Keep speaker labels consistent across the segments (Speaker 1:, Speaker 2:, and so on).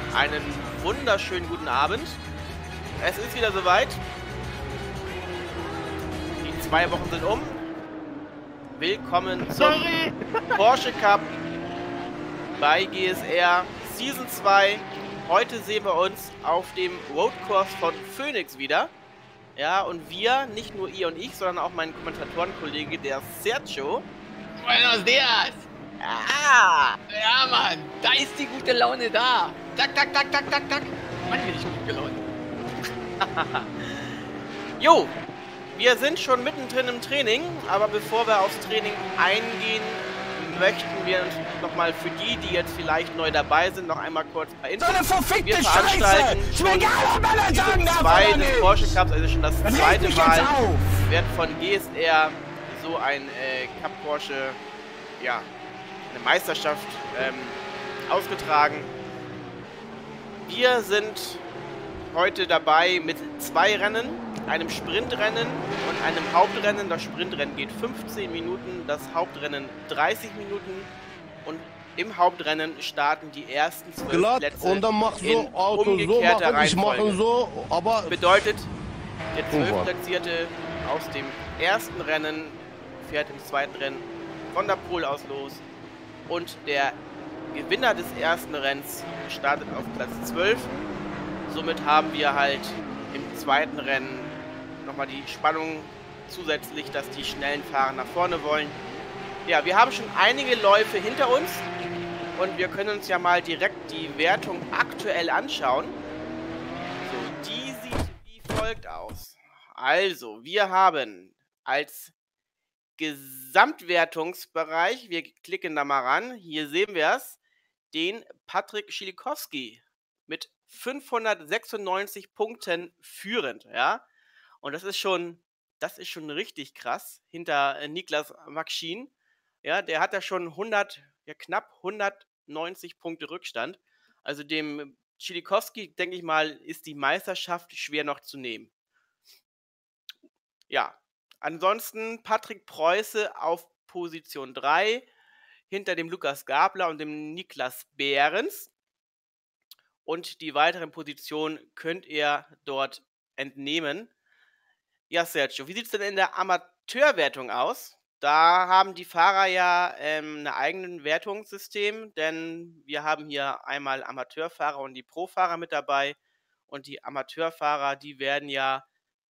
Speaker 1: Einen wunderschönen guten Abend. Es ist wieder soweit. Die 2 Wochen sind um. Willkommen zum Porsche Cup bei GSR Season 2. Heute sehen wir uns auf dem Roadcourse von Phoenix wieder. Ja, und wir, nicht nur ihr und ich, sondern auch mein Kommentatorenkollege, der Sergio.
Speaker 2: Buenos dias!
Speaker 1: Ah!
Speaker 2: Ja, Mann, da ist die gute Laune da. Tak, tak, tak, tak, tak, tak. Mann, bin ich gut gelaunt.
Speaker 1: Jo, wir sind schon mittendrin im Training, aber bevor wir aufs Training eingehen, möchten wir uns nochmal für die, die jetzt vielleicht neu dabei sind, noch einmal kurz ein paar Infos. Wir veranstalten schon Season 2 des Porsche Cups, also schon das zweite Mal wird von GSR so ein Cup Porsche, ja, eine Meisterschaft ausgetragen. Wir sind heute dabei mit 2 Rennen, einem Sprintrennen und einem Hauptrennen. Das Sprintrennen geht 15 Minuten, das Hauptrennen 30 Minuten und im Hauptrennen starten die ersten 12 Plätze
Speaker 3: und dann macht so
Speaker 1: in
Speaker 3: Auto
Speaker 1: umgekehrter
Speaker 3: so machen, ich
Speaker 1: Reihenfolge.
Speaker 3: mache so, aber
Speaker 1: Bedeutet, der 12. Platzierte aus dem ersten Rennen fährt im zweiten Rennen von der Pole aus los und der Gewinner des ersten Rennens startet auf Platz 12. Somit haben wir halt im zweiten Rennen nochmal die Spannung zusätzlich, dass die schnellen Fahrer nach vorne wollen. Ja, wir haben schon einige Läufe hinter uns und wir können uns ja mal direkt die Wertung aktuell anschauen. So, die sieht wie folgt aus. Also, wir haben als Gesamtwertungsbereich, wir klicken da mal ran, hier sehen wir es, den Patrick Schilikowski mit 596 Punkten führend, ja. Und das ist schon richtig krass hinter Niklas Makschin. Ja, der hat ja schon knapp 190 Punkte Rückstand. Also dem Schilikowski, denke ich mal, ist die Meisterschaft schwer noch zu nehmen. Ja, ansonsten Patrick Preuße auf Position 3, hinter dem Lukas Gabler und dem Niklas Behrens. Und die weiteren Positionen könnt ihr dort entnehmen. Ja, Sergio, wie sieht es denn in der Amateurwertung aus? Da haben die Fahrer ja ein eigenes Wertungssystem, denn wir haben hier einmal Amateurfahrer und die Profahrer mit dabei. Und die Amateurfahrer, die werden ja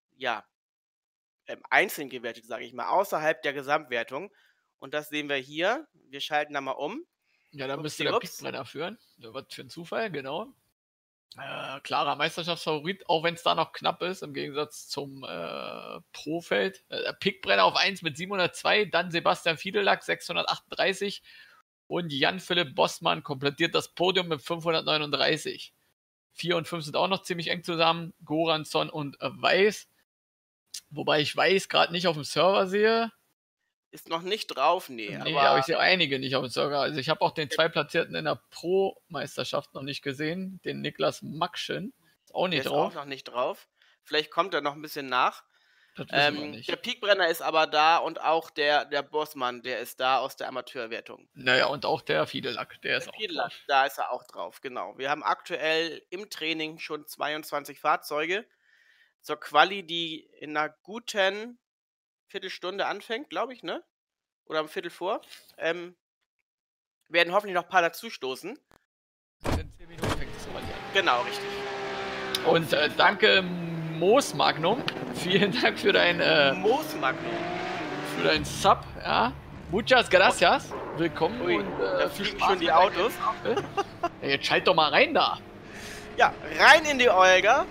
Speaker 1: einzeln gewertet, sage ich mal, außerhalb der Gesamtwertung. Und das sehen wir hier. Wir schalten da mal um.
Speaker 2: Ja, da müsste der Pickbrenner führen. Was für ein Zufall, genau. Klarer Meisterschaftsfavorit, auch wenn es da noch knapp ist, im Gegensatz zum Profeld. Pickbrenner auf 1 mit 702, dann Sebastian Fiedelack 638 und Jan-Philipp Bossmann komplettiert das Podium mit 539. 4 und 5 sind auch noch ziemlich eng zusammen, Goransson und Weiß. Wobei ich Weiß gerade nicht auf dem Server sehe.
Speaker 1: Ist noch nicht drauf, nee.
Speaker 2: Aber ich sehe einige nicht auf dem Server. Also ich habe auch den Zweitplatzierten in der Pro-Meisterschaft noch nicht gesehen, den Niklas Makschin. Ist auch nicht drauf.
Speaker 1: Ist auch noch nicht drauf. Vielleicht kommt er noch ein bisschen nach.
Speaker 2: Das wissen wir nicht.
Speaker 1: Der Piekbrenner ist aber da und auch der Bossmann, der ist da aus der Amateurwertung.
Speaker 2: Naja, und auch der Fiedelack, der ist auch drauf.
Speaker 1: Da ist er auch drauf, genau. Wir haben aktuell im Training schon 22 Fahrzeuge. Zur Quali, die in einer guten Viertelstunde anfängt, glaube ich, ne? Oder um Viertel vor. Werden hoffentlich noch ein paar dazustoßen.
Speaker 2: In 10 Minuten fängt es an.
Speaker 1: Genau, richtig.
Speaker 2: Und danke Moos Magnum. Vielen Dank für dein
Speaker 1: Moos Magnum.
Speaker 2: Für dein Sub, ja. Muchas gracias. Willkommen.
Speaker 1: Ui,
Speaker 2: und
Speaker 1: da fliegen schon die Autos.
Speaker 2: Ja, jetzt schalt doch mal rein da.
Speaker 1: Ja, rein in die Olga.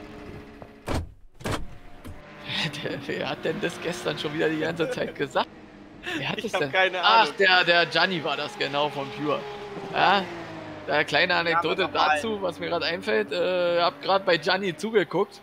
Speaker 2: Wer hat denn das gestern schon wieder die ganze Zeit gesagt? Wer hat
Speaker 1: Ich
Speaker 2: das
Speaker 1: hab
Speaker 2: denn?
Speaker 1: keine Ahnung.
Speaker 2: Ach, der Gianni war das, genau, von Pure. Ja, da kleine Anekdote dazu, was mir gerade einfällt. Ich habe gerade bei Gianni zugeguckt.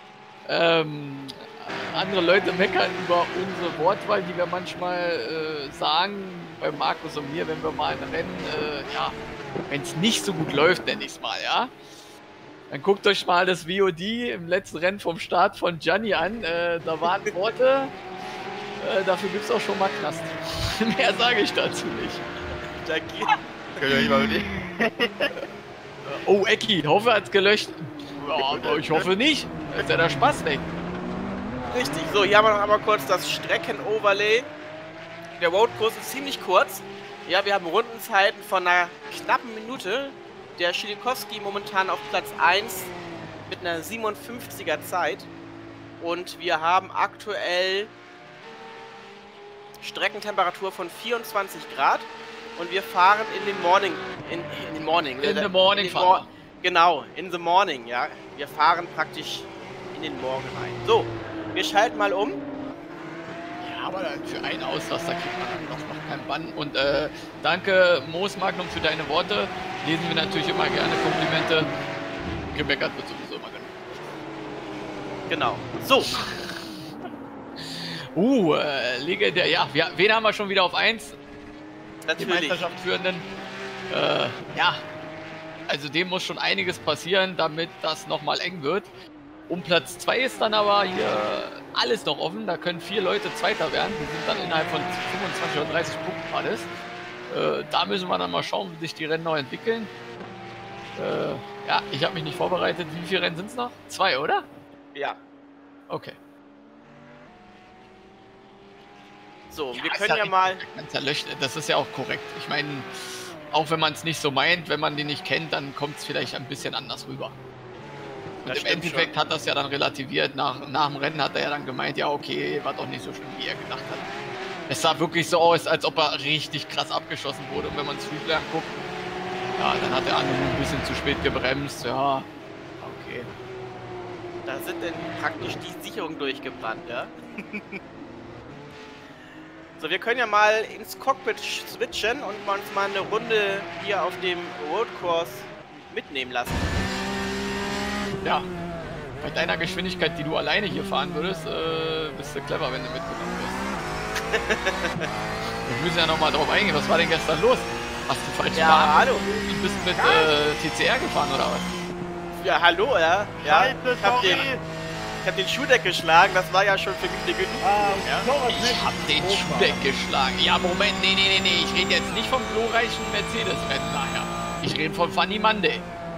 Speaker 2: Andere Leute meckern über unsere Wortwahl, die wir manchmal sagen, bei Markus und mir, wenn wir mal ein Rennen, wenn es nicht so gut läuft, nenne ich es mal, ja. Dann guckt euch mal das VOD im letzten Rennen vom Start von Gianni an. Da waren Worte, dafür gibt es auch schon mal Knast. Mehr sage ich dazu nicht.
Speaker 1: Da geht.
Speaker 2: Oh, Ecki, hoffe, hat's gelöscht. Ja, ich hoffe nicht. Jetzt ist ja der Spaß weg.
Speaker 1: Richtig, so, hier haben wir noch einmal kurz das Streckenoverlay. Der Roadkurs ist ziemlich kurz. Ja, wir haben Rundenzeiten von einer knappen Minute. Der Schilikowski momentan auf Platz 1 mit einer 57er Zeit. Und wir haben aktuell Streckentemperatur von 24 Grad. Und wir fahren in the morning. In genau, in the morning, ja. Wir fahren praktisch in den Morgen rein. So, wir schalten mal um.
Speaker 2: Ja, aber für einen Auslaster kriegt man dann noch keinen Bann. Und danke, Moos Magnum, für deine Worte. Lesen wir natürlich immer gerne Komplimente. Gemeckert wird sowieso immer
Speaker 1: genau. So.
Speaker 2: Legendär. Ja, wen haben wir schon wieder auf 1?
Speaker 1: Natürlich.
Speaker 2: Die Meisterschaft führenden. Ja, also dem muss schon einiges passieren, damit das nochmal eng wird. Um Platz 2 ist dann aber hier alles noch offen. Da können 4 Leute Zweiter werden. Die sind dann innerhalb von 25 oder 30 Punkten alles. Da müssen wir dann mal schauen, wie sich die Rennen noch entwickeln. Ja, ich habe mich nicht vorbereitet. Wie viele Rennen sind es noch? 2, oder?
Speaker 1: Ja.
Speaker 2: Okay.
Speaker 1: So, ja, wir können ja mal...
Speaker 2: Das ist ja auch korrekt. Ich meine, auch wenn man es nicht so meint, wenn man den nicht kennt, dann kommt es vielleicht ein bisschen anders rüber. Und im Endeffekt hat das ja dann relativiert. Nach dem Rennen hat er ja dann gemeint, ja okay, war doch nicht so schlimm, wie er gedacht hat. Es sah wirklich so aus, als ob er richtig krass abgeschossen wurde. Und wenn man Streetler anguckt, ja, dann hat der andere ein bisschen zu spät gebremst. Ja, okay.
Speaker 1: Da sind denn praktisch die Sicherungen durchgebrannt, ja? So, wir können ja mal ins Cockpit switchen und uns mal eine Runde hier auf dem Roadcourse mitnehmen lassen.
Speaker 2: Ja, bei deiner Geschwindigkeit, die du alleine hier fahren würdest, bist du clever, wenn du mitgenommen wirst. Wir müssen ja nochmal drauf eingehen, was war denn gestern los? Hast du falsch gefahren?
Speaker 1: Ja, hallo.
Speaker 2: Du bist mit TCR gefahren, oder was?
Speaker 1: Ja, hallo, ja. Ich hab den Schuhdeck geschlagen, das war ja schon für mich eine Genugtuung, ja?
Speaker 2: Ich hab den Schuhdeck geschlagen. Ja, Moment, nee, ich rede jetzt nicht vom glorreichen Mercedes-Rennen nachher. Ich rede von Funny Monday.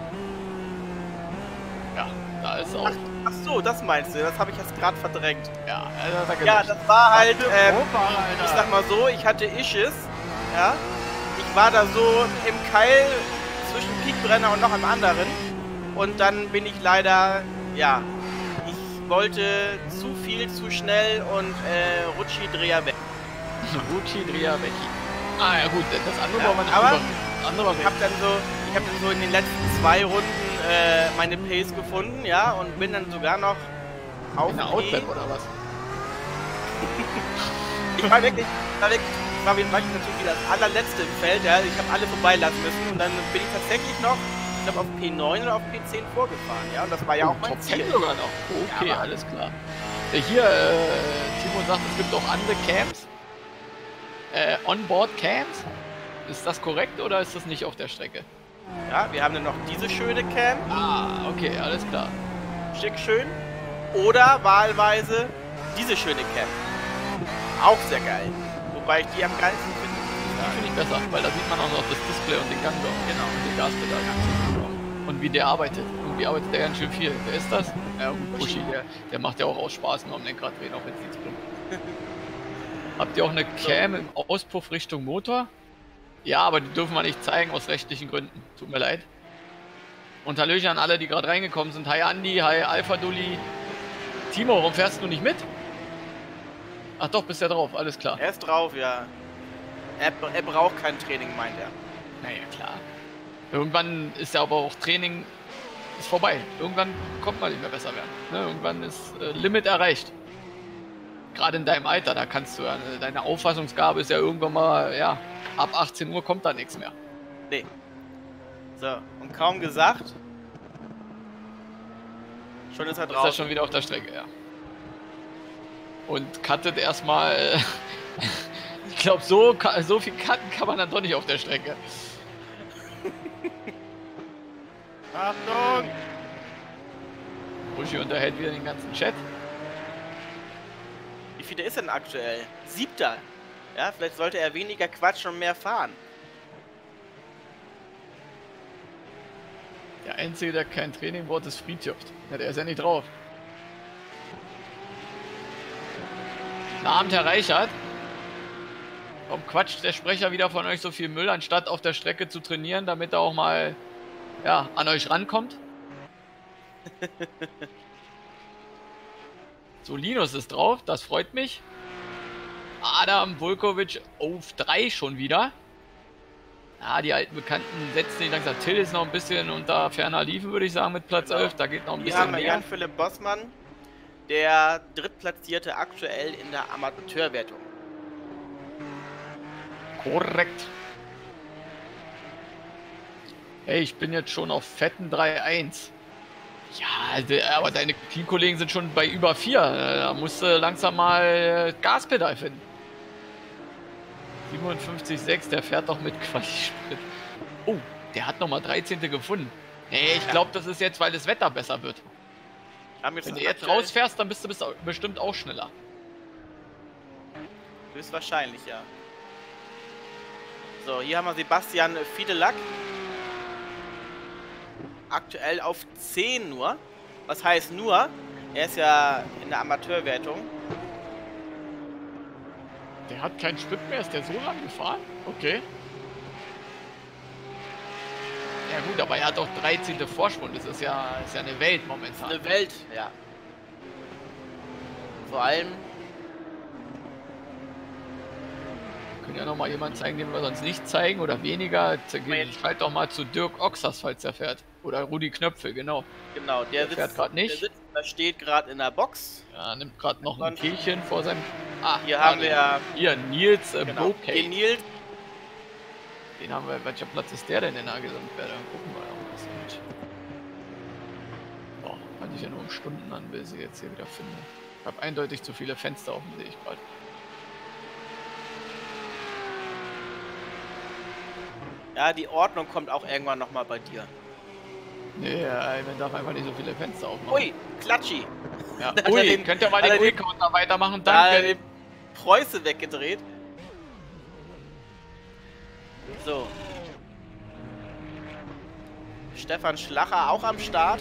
Speaker 2: Ja, da ist auch...
Speaker 1: Ach so, das meinst du, das habe ich jetzt gerade verdrängt.
Speaker 2: Ja,
Speaker 1: das war halt, ich sag mal so, ich hatte Issues, ja? Ich war da so im Keil zwischen Peakbrenner und noch einem anderen. Und dann bin ich leider, ja... wollte zu viel, zu schnell und Rutschi-Dreher weg.
Speaker 2: Rutschi-Dreher weg. Ah ja gut, das andere war
Speaker 1: nicht aber ich hab dann so in den letzten 2 Runden meine Pace gefunden, ja, und bin dann sogar noch auf
Speaker 2: in der Outback oder was?
Speaker 1: ich war natürlich wie das allerletzte im Feld, ja, ich habe alle vorbeilassen müssen und dann bin ich tatsächlich noch, ich glaube, auf P9 oder auf P10 vorgefahren, ja, und das war ja auch mein Ziel.
Speaker 2: Sogar noch. Okay, ja, alles klar. Hier, Timo sagt, es gibt auch andere Camps. Onboard-Camps. Ist das korrekt oder ist das nicht auf der Strecke?
Speaker 1: Ja, wir haben dann noch diese schöne Camp.
Speaker 2: Ah, okay, alles klar.
Speaker 1: Schick schön. Oder wahlweise diese schöne Camp. Auch sehr geil. Wobei ich die am geilsten finde.
Speaker 2: Die finde ich besser, weil da sieht man auch noch das Display und den Gang da. Genau, und den Gaspedal. Und wie der arbeitet. Irgendwie arbeitet der ganz schön viel. Wer ist das? Ja gut, Buschi, der macht ja auch aus Spaß nur am Lenkrad drehen, auch wenn es nichts bringt. Habt ihr auch eine Cam im Auspuff Richtung Motor? Ja, aber die dürfen wir nicht zeigen aus rechtlichen Gründen. Tut mir leid. Und Hallöchen an alle, die gerade reingekommen sind. Hi Andi, hi Alpha Dulli. Timo, warum fährst du nicht mit? Ach doch, bist ja drauf, alles klar.
Speaker 1: Er ist drauf, ja. Er braucht kein Training, meint er.
Speaker 2: Naja, klar. Irgendwann ist ja aber auch Training ist vorbei. Irgendwann kommt man nicht mehr besser werden. Ne? Irgendwann ist Limit erreicht. Gerade in deinem Alter, da kannst du ja, deine Auffassungsgabe ist ja irgendwann mal, ja, ab 18 Uhr kommt da nichts mehr.
Speaker 1: Nee. So, und kaum gesagt, schon ist er draußen.
Speaker 2: Ist er schon wieder auf der Strecke, ja. Und cuttet erstmal, ich glaube, so viel cutten kann man dann doch nicht auf der Strecke.
Speaker 1: Achtung!
Speaker 2: Buschi unterhält wieder den ganzen Chat.
Speaker 1: Wie viel ist denn aktuell? 7. Ja, vielleicht sollte er weniger quatschen und mehr fahren.
Speaker 2: Der Einzige, der kein Training braucht, ist Friedjof. Ja, der ist ja nicht drauf. Guten Abend, Herr Reichert. Warum quatscht der Sprecher wieder von euch so viel Müll, anstatt auf der Strecke zu trainieren, damit er auch mal ja, an euch rankommt? So, Linus ist drauf, das freut mich. Adam Vulkovic auf 3 schon wieder. Ja, die alten Bekannten setzen sich langsam. Till ist noch ein bisschen unter ferner Liefen, würde ich sagen, mit Platz 11. Da geht noch ein bisschen mehr.
Speaker 1: Hier haben wir Jan-Philipp Bossmann, der Drittplatzierte aktuell in der Amateurwertung.
Speaker 2: Korrekt. Hey, ich bin jetzt schon auf fetten 3-1. Ja, aber deine Teamkollegen sind schon bei über 4. Da musst du langsam mal Gaspedal finden. 57,6, der fährt doch mit Quali-Sprit. Oh, der hat nochmal 13. gefunden. Nee, ich glaube, das ist jetzt, weil das Wetter besser wird. Wenn du jetzt rausfährst, dann bist du bestimmt auch schneller.
Speaker 1: Höchstwahrscheinlich, ja. So, hier haben wir Sebastian Fiedelak. Aktuell auf 10 nur. Was heißt nur? Er ist ja in der Amateurwertung.
Speaker 2: Der hat keinen Sprit mehr, ist der so lang gefahren? Okay. Ja gut, aber er hat auch 13. Vorsprung, das ist ja eine Welt momentan.
Speaker 1: Eine Welt, ja. Vor allem...
Speaker 2: Wir können ja nochmal jemanden zeigen, den wir sonst nicht zeigen oder weniger. Schalt doch mal zu Dirk Oxers, falls er fährt. Oder Rudi Knöpfel, genau.
Speaker 1: Genau, der
Speaker 2: fährt gerade nicht.
Speaker 1: Der steht gerade in der Box.
Speaker 2: Ja, nimmt gerade noch ein Kehlchen vor seinem...
Speaker 1: Ah, hier haben wir...
Speaker 2: Hier, Nils
Speaker 1: genau,
Speaker 2: Brocade.
Speaker 1: Nils.
Speaker 2: Den haben wir... Welcher Platz ist der denn in der Gesamtwertung? Gucken wir mal, was mit. Boah, fand ich ja nur um Stunden an, bis ich jetzt hier wieder finde. Ich habe eindeutig zu viele Fenster offen, sehe ich gerade.
Speaker 1: Ja, die Ordnung kommt auch irgendwann nochmal bei dir.
Speaker 2: Nee, man darf einfach nicht so viele Fenster aufmachen.
Speaker 1: Ui, Klatschi.
Speaker 2: Ja, ui, könnt ihr mal den Ui-Counter weitermachen? Danke.
Speaker 1: Den Preuße weggedreht. So. Stefan Schlacher auch am Start.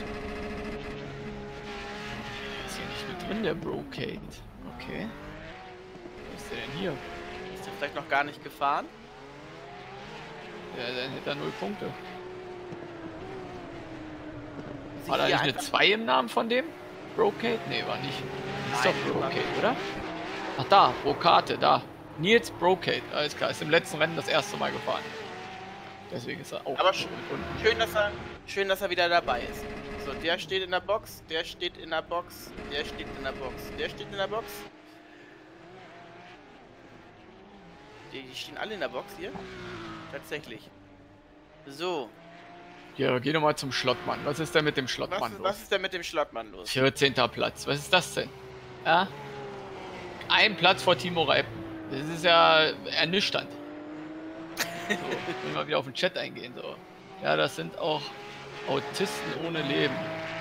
Speaker 2: Ist hier nicht mit drin, der Brocade. Okay. Was ist der denn hier?
Speaker 1: Ist der vielleicht noch gar nicht gefahren?
Speaker 2: Ja, dann hätte er 0 Punkte. War da nicht eine 2 im Namen von dem? Brocade? Nee, war nicht. Ist doch Brocade, oder? Ach da, Brocate, da. Nils Brocade, alles klar. Ist im letzten Rennen das erste Mal gefahren. Deswegen ist er auch.
Speaker 1: Aber schön, dass er wieder dabei ist. So, der steht in der Box, der steht in der Box, der steht in der Box, der steht in der Box. Die stehen alle in der Box hier. Tatsächlich. So.
Speaker 2: Ja, geh nochmal zum Schlottmann. Was ist denn mit dem Schlottmann los?
Speaker 1: Was ist denn mit dem Schlottmann los?
Speaker 2: 14. Platz. Was ist das denn? Ja? Ein Platz vor Timo Reipen. Das ist ja ernüchternd. So, will mal wieder auf den Chat eingehen. So. Ja, das sind auch Autisten ohne Leben.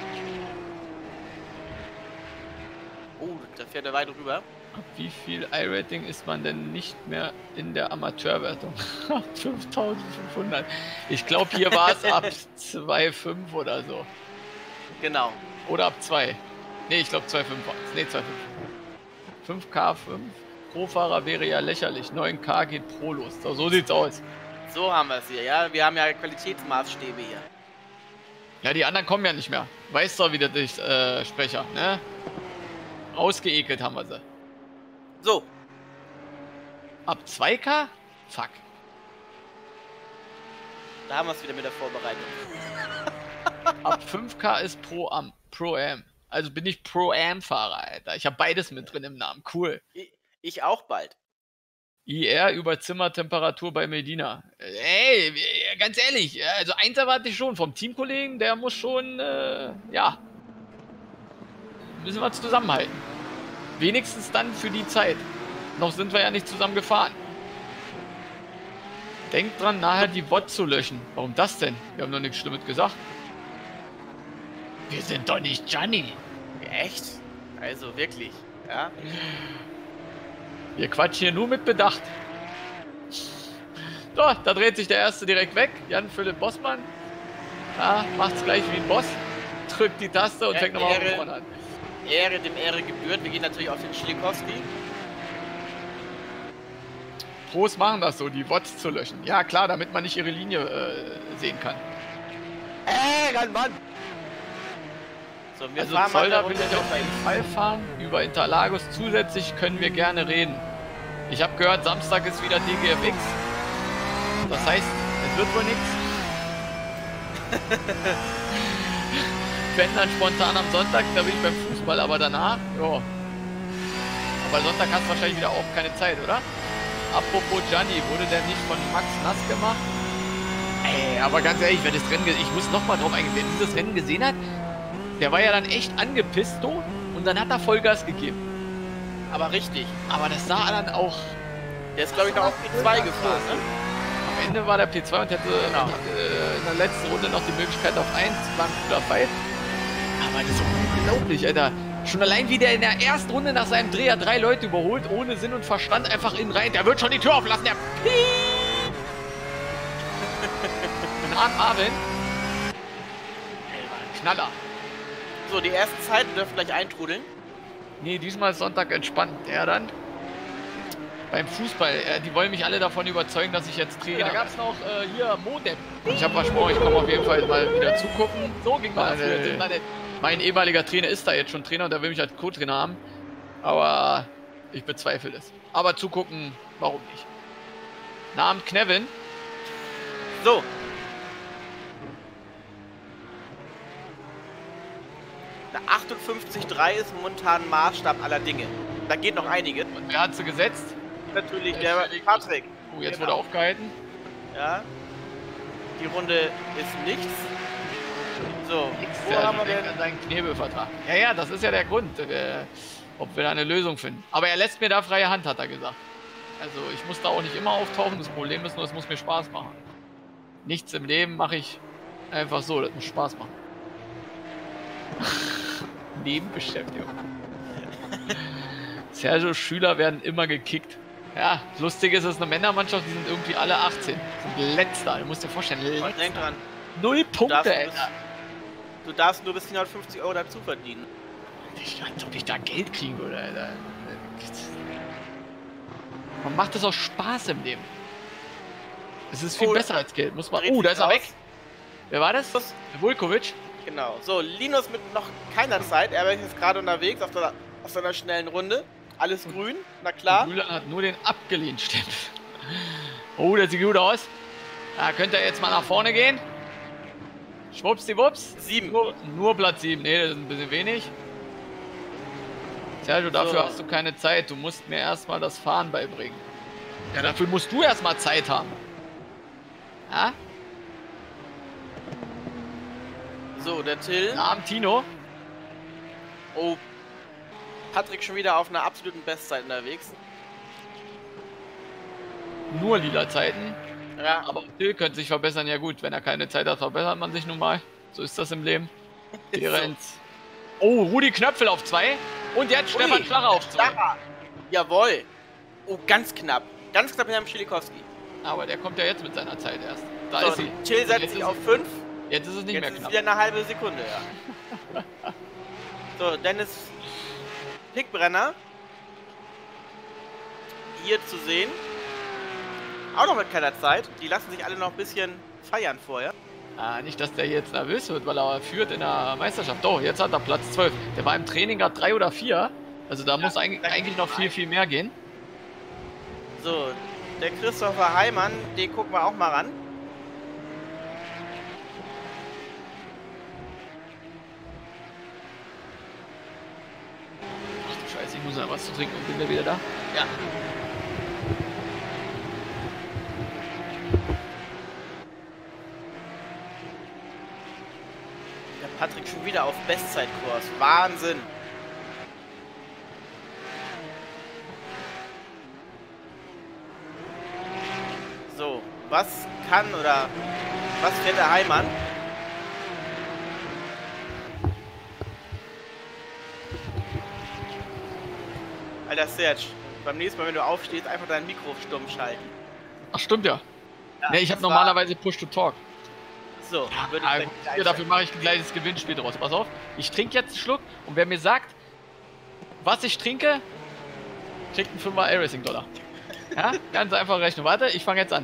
Speaker 1: Oh, da fährt er weit rüber.
Speaker 2: Ab wie viel I-Rating ist man denn nicht mehr in der Amateurwertung? 5500. Ich glaube, hier war es ab 2,5 oder so.
Speaker 1: Genau.
Speaker 2: Oder ab 2. Ne, ich glaube 2,5 war es. Ne, 2,5. 5K5 pro Fahrer wäre ja lächerlich. 9K geht pro los. So sieht's aus.
Speaker 1: So haben wir es hier, ja. Wir haben ja Qualitätsmaßstäbe hier.
Speaker 2: Ja, die anderen kommen ja nicht mehr. Weißt du, wie der Sprecher, ne? Rausgeekelt haben wir sie.
Speaker 1: So.
Speaker 2: Ab 2K? Fuck.
Speaker 1: Da haben wir es wieder mit der Vorbereitung.
Speaker 2: Ab 5K ist Pro-Am. Also bin ich Pro-Am-Fahrer, Alter. Ich habe beides mit drin im Namen. Cool.
Speaker 1: Ich auch bald.
Speaker 2: IR über Zimmertemperatur bei Medina. Ey, ganz ehrlich, also eins erwarte ich schon vom Teamkollegen, der muss schon, ja, müssen wir zusammenhalten. Wenigstens dann für die Zeit. Noch sind wir ja nicht zusammen gefahren. Denkt dran, nachher die Bot zu löschen. Warum das denn? Wir haben doch nichts Schlimmes gesagt. Wir sind doch nicht Gianni.
Speaker 1: Echt? Also wirklich, ja?
Speaker 2: Wir quatschen hier nur mit Bedacht. So, da dreht sich der Erste direkt weg. Jan-Philipp Bossmann. Ja, macht's gleich wie ein Boss. Drückt die Taste und fängt nochmal von vorne an.
Speaker 1: Ehre dem Ehre gebührt. Wir gehen natürlich auf den Schlikowski.
Speaker 2: Pros machen das so, die Bots zu löschen. Ja klar, damit man nicht ihre Linie sehen kann.
Speaker 1: Mann! So, wir
Speaker 2: Also
Speaker 1: fahren
Speaker 2: Zolder will ich auf jeden Fall fahren. Über Interlagos zusätzlich können wir gerne reden. Ich habe gehört, Samstag ist wieder DGFX. Das heißt, es wird wohl nichts. Wenn dann spontan am Sonntag, da bin ich beim Fußball, aber danach, ja. Aber Sonntag hast du wahrscheinlich wieder auch keine Zeit, oder? Apropos Gianni, wurde der nicht von Max nass gemacht? Ey, aber ganz ehrlich, wer das Rennen, ich muss nochmal drauf eingehen, wer dieses Rennen gesehen hat, der war ja dann echt angepisst, so, und dann hat er Vollgas gegeben.
Speaker 1: Aber richtig.
Speaker 2: Aber das sah dann auch...
Speaker 1: Der ist, glaube ich, noch auf P2 gefahren, ne?
Speaker 2: Am Ende war der P2 und hätte in der letzten Runde noch die Möglichkeit auf 1, war ein guter Fight. Aber das ist unglaublich, Alter. Schon allein wie der in der ersten Runde nach seinem Dreher 3 Leute überholt, ohne Sinn und Verstand einfach innen rein. Der wird schon die Tür auflassen, der Piep! An Marvin. Knaller.
Speaker 1: So, die ersten Zeiten dürfen gleich eintrudeln.
Speaker 2: Nee, diesmal ist Sonntag entspannt. Der dann beim Fußball, die wollen mich alle davon überzeugen, dass ich jetzt Trainer.
Speaker 1: Da gab es noch hier Modem.
Speaker 2: Ich habe versprochen, ich komme auf jeden Fall mal wieder zugucken. So ging das. Mein ehemaliger Trainer ist da jetzt schon Trainer und der will mich als Co-Trainer haben. Aber ich bezweifle es. Aber zugucken, warum nicht? Namen Knevin.
Speaker 1: So. Eine 58,3 ist momentan Maßstab aller Dinge. Da geht noch einiges.
Speaker 2: Und wer hat sie gesetzt?
Speaker 1: Natürlich der Patrick.
Speaker 2: Oh, jetzt wurde aufgehalten.
Speaker 1: Ja. Die Runde ist nichts. So,
Speaker 2: wo haben wir denn seinen Knebelvertrag? Ja, ja, das ist ja der Grund, ob wir da eine Lösung finden. Aber er lässt mir da freie Hand, hat er gesagt. Also ich muss da auch nicht immer auftauchen. Das Problem ist nur, es muss mir Spaß machen. Nichts im Leben mache ich einfach so, das muss Spaß machen. Nebenbeschäftigung. Sergio Schüler werden immer gekickt. Ja, lustig ist es, eine Männermannschaft, die sind irgendwie alle 18. Sind letzter, du musst dir vorstellen, letzter.
Speaker 1: Denk dran.
Speaker 2: 0 Punkte, Alter.
Speaker 1: Du darfst nur bis 450 € dazu verdienen.
Speaker 2: Als ob ich da Geld kriegen würde, Alter. Man macht das auch Spaß im Leben. Es ist viel besser als Geld, muss man... Oh, da ist er weg. Wer war das? Vulkovic.
Speaker 1: Genau. So, Linus mit noch keiner Zeit. Er ist jetzt gerade unterwegs auf seiner schnellen Runde. Alles grün, na klar.
Speaker 2: Müller hat nur den abgelehnt, Stempel. Oh, das sieht gut aus. Da könnte er jetzt mal nach vorne gehen. Schwuppsdiwupps.
Speaker 1: 7.
Speaker 2: Nur Platz 7. Nee, das ist ein bisschen wenig. Sergio, dafür hast du keine Zeit. Du musst mir erstmal das Fahren beibringen. Ja, dafür musst du erstmal Zeit haben. Ja?
Speaker 1: So, der Till.
Speaker 2: Namen Tino.
Speaker 1: Oh. Patrick schon wieder auf einer absoluten Bestzeit unterwegs.
Speaker 2: Nur lila Zeiten.
Speaker 1: Ja.
Speaker 2: Aber Till könnte sich verbessern. Ja gut, wenn er keine Zeit hat, verbessert man sich nun mal. So ist das im Leben. Oh, Rudi Knöpfel auf 2. Und jetzt Stefan Schlacher auf 2.
Speaker 1: Jawohl. Oh, ganz knapp. Ganz knapp hinter dem Schlikowski.
Speaker 2: Aber der kommt ja jetzt mit seiner Zeit erst. Da
Speaker 1: so,
Speaker 2: ist sie.
Speaker 1: Till setzt sich auf 5.
Speaker 2: Jetzt ist es nicht mehr knapp.
Speaker 1: Jetzt ist wieder eine halbe Sekunde, ja. So, Dennis Pickbrenner. Hier zu sehen. Auch noch mit keiner Zeit. Die lassen sich alle noch ein bisschen feiern vorher.
Speaker 2: Ah, nicht, dass der jetzt nervös wird, weil er führt in der Meisterschaft. Doch, jetzt hat er Platz 12. Der war im Training gerade 3 oder 4. Also da muss eigentlich noch viel mehr gehen.
Speaker 1: So, der Christopher Heimann, den gucken wir auch mal ran.
Speaker 2: Ach du Scheiße, ich muss ja was zu trinken und bin wir wieder da?
Speaker 1: Ja. Der Patrick schon wieder auf Bestzeitkurs. Wahnsinn. So, was kann oder was fährt der Heimann? Alter Serge, beim nächsten Mal, wenn du aufstehst, einfach dein Mikro stumm schalten.
Speaker 2: Ach, stimmt ja. Ne, ich habe normalerweise Push to Talk.
Speaker 1: So, würde
Speaker 2: ich dafür mache ich ein kleines Gewinnspiel draus. Pass auf, ich trinke jetzt einen Schluck und wer mir sagt, was ich trinke, kriegt einen 5er iRacing-Dollar. Ja, ganz einfach rechnen. Warte, ich fange jetzt an.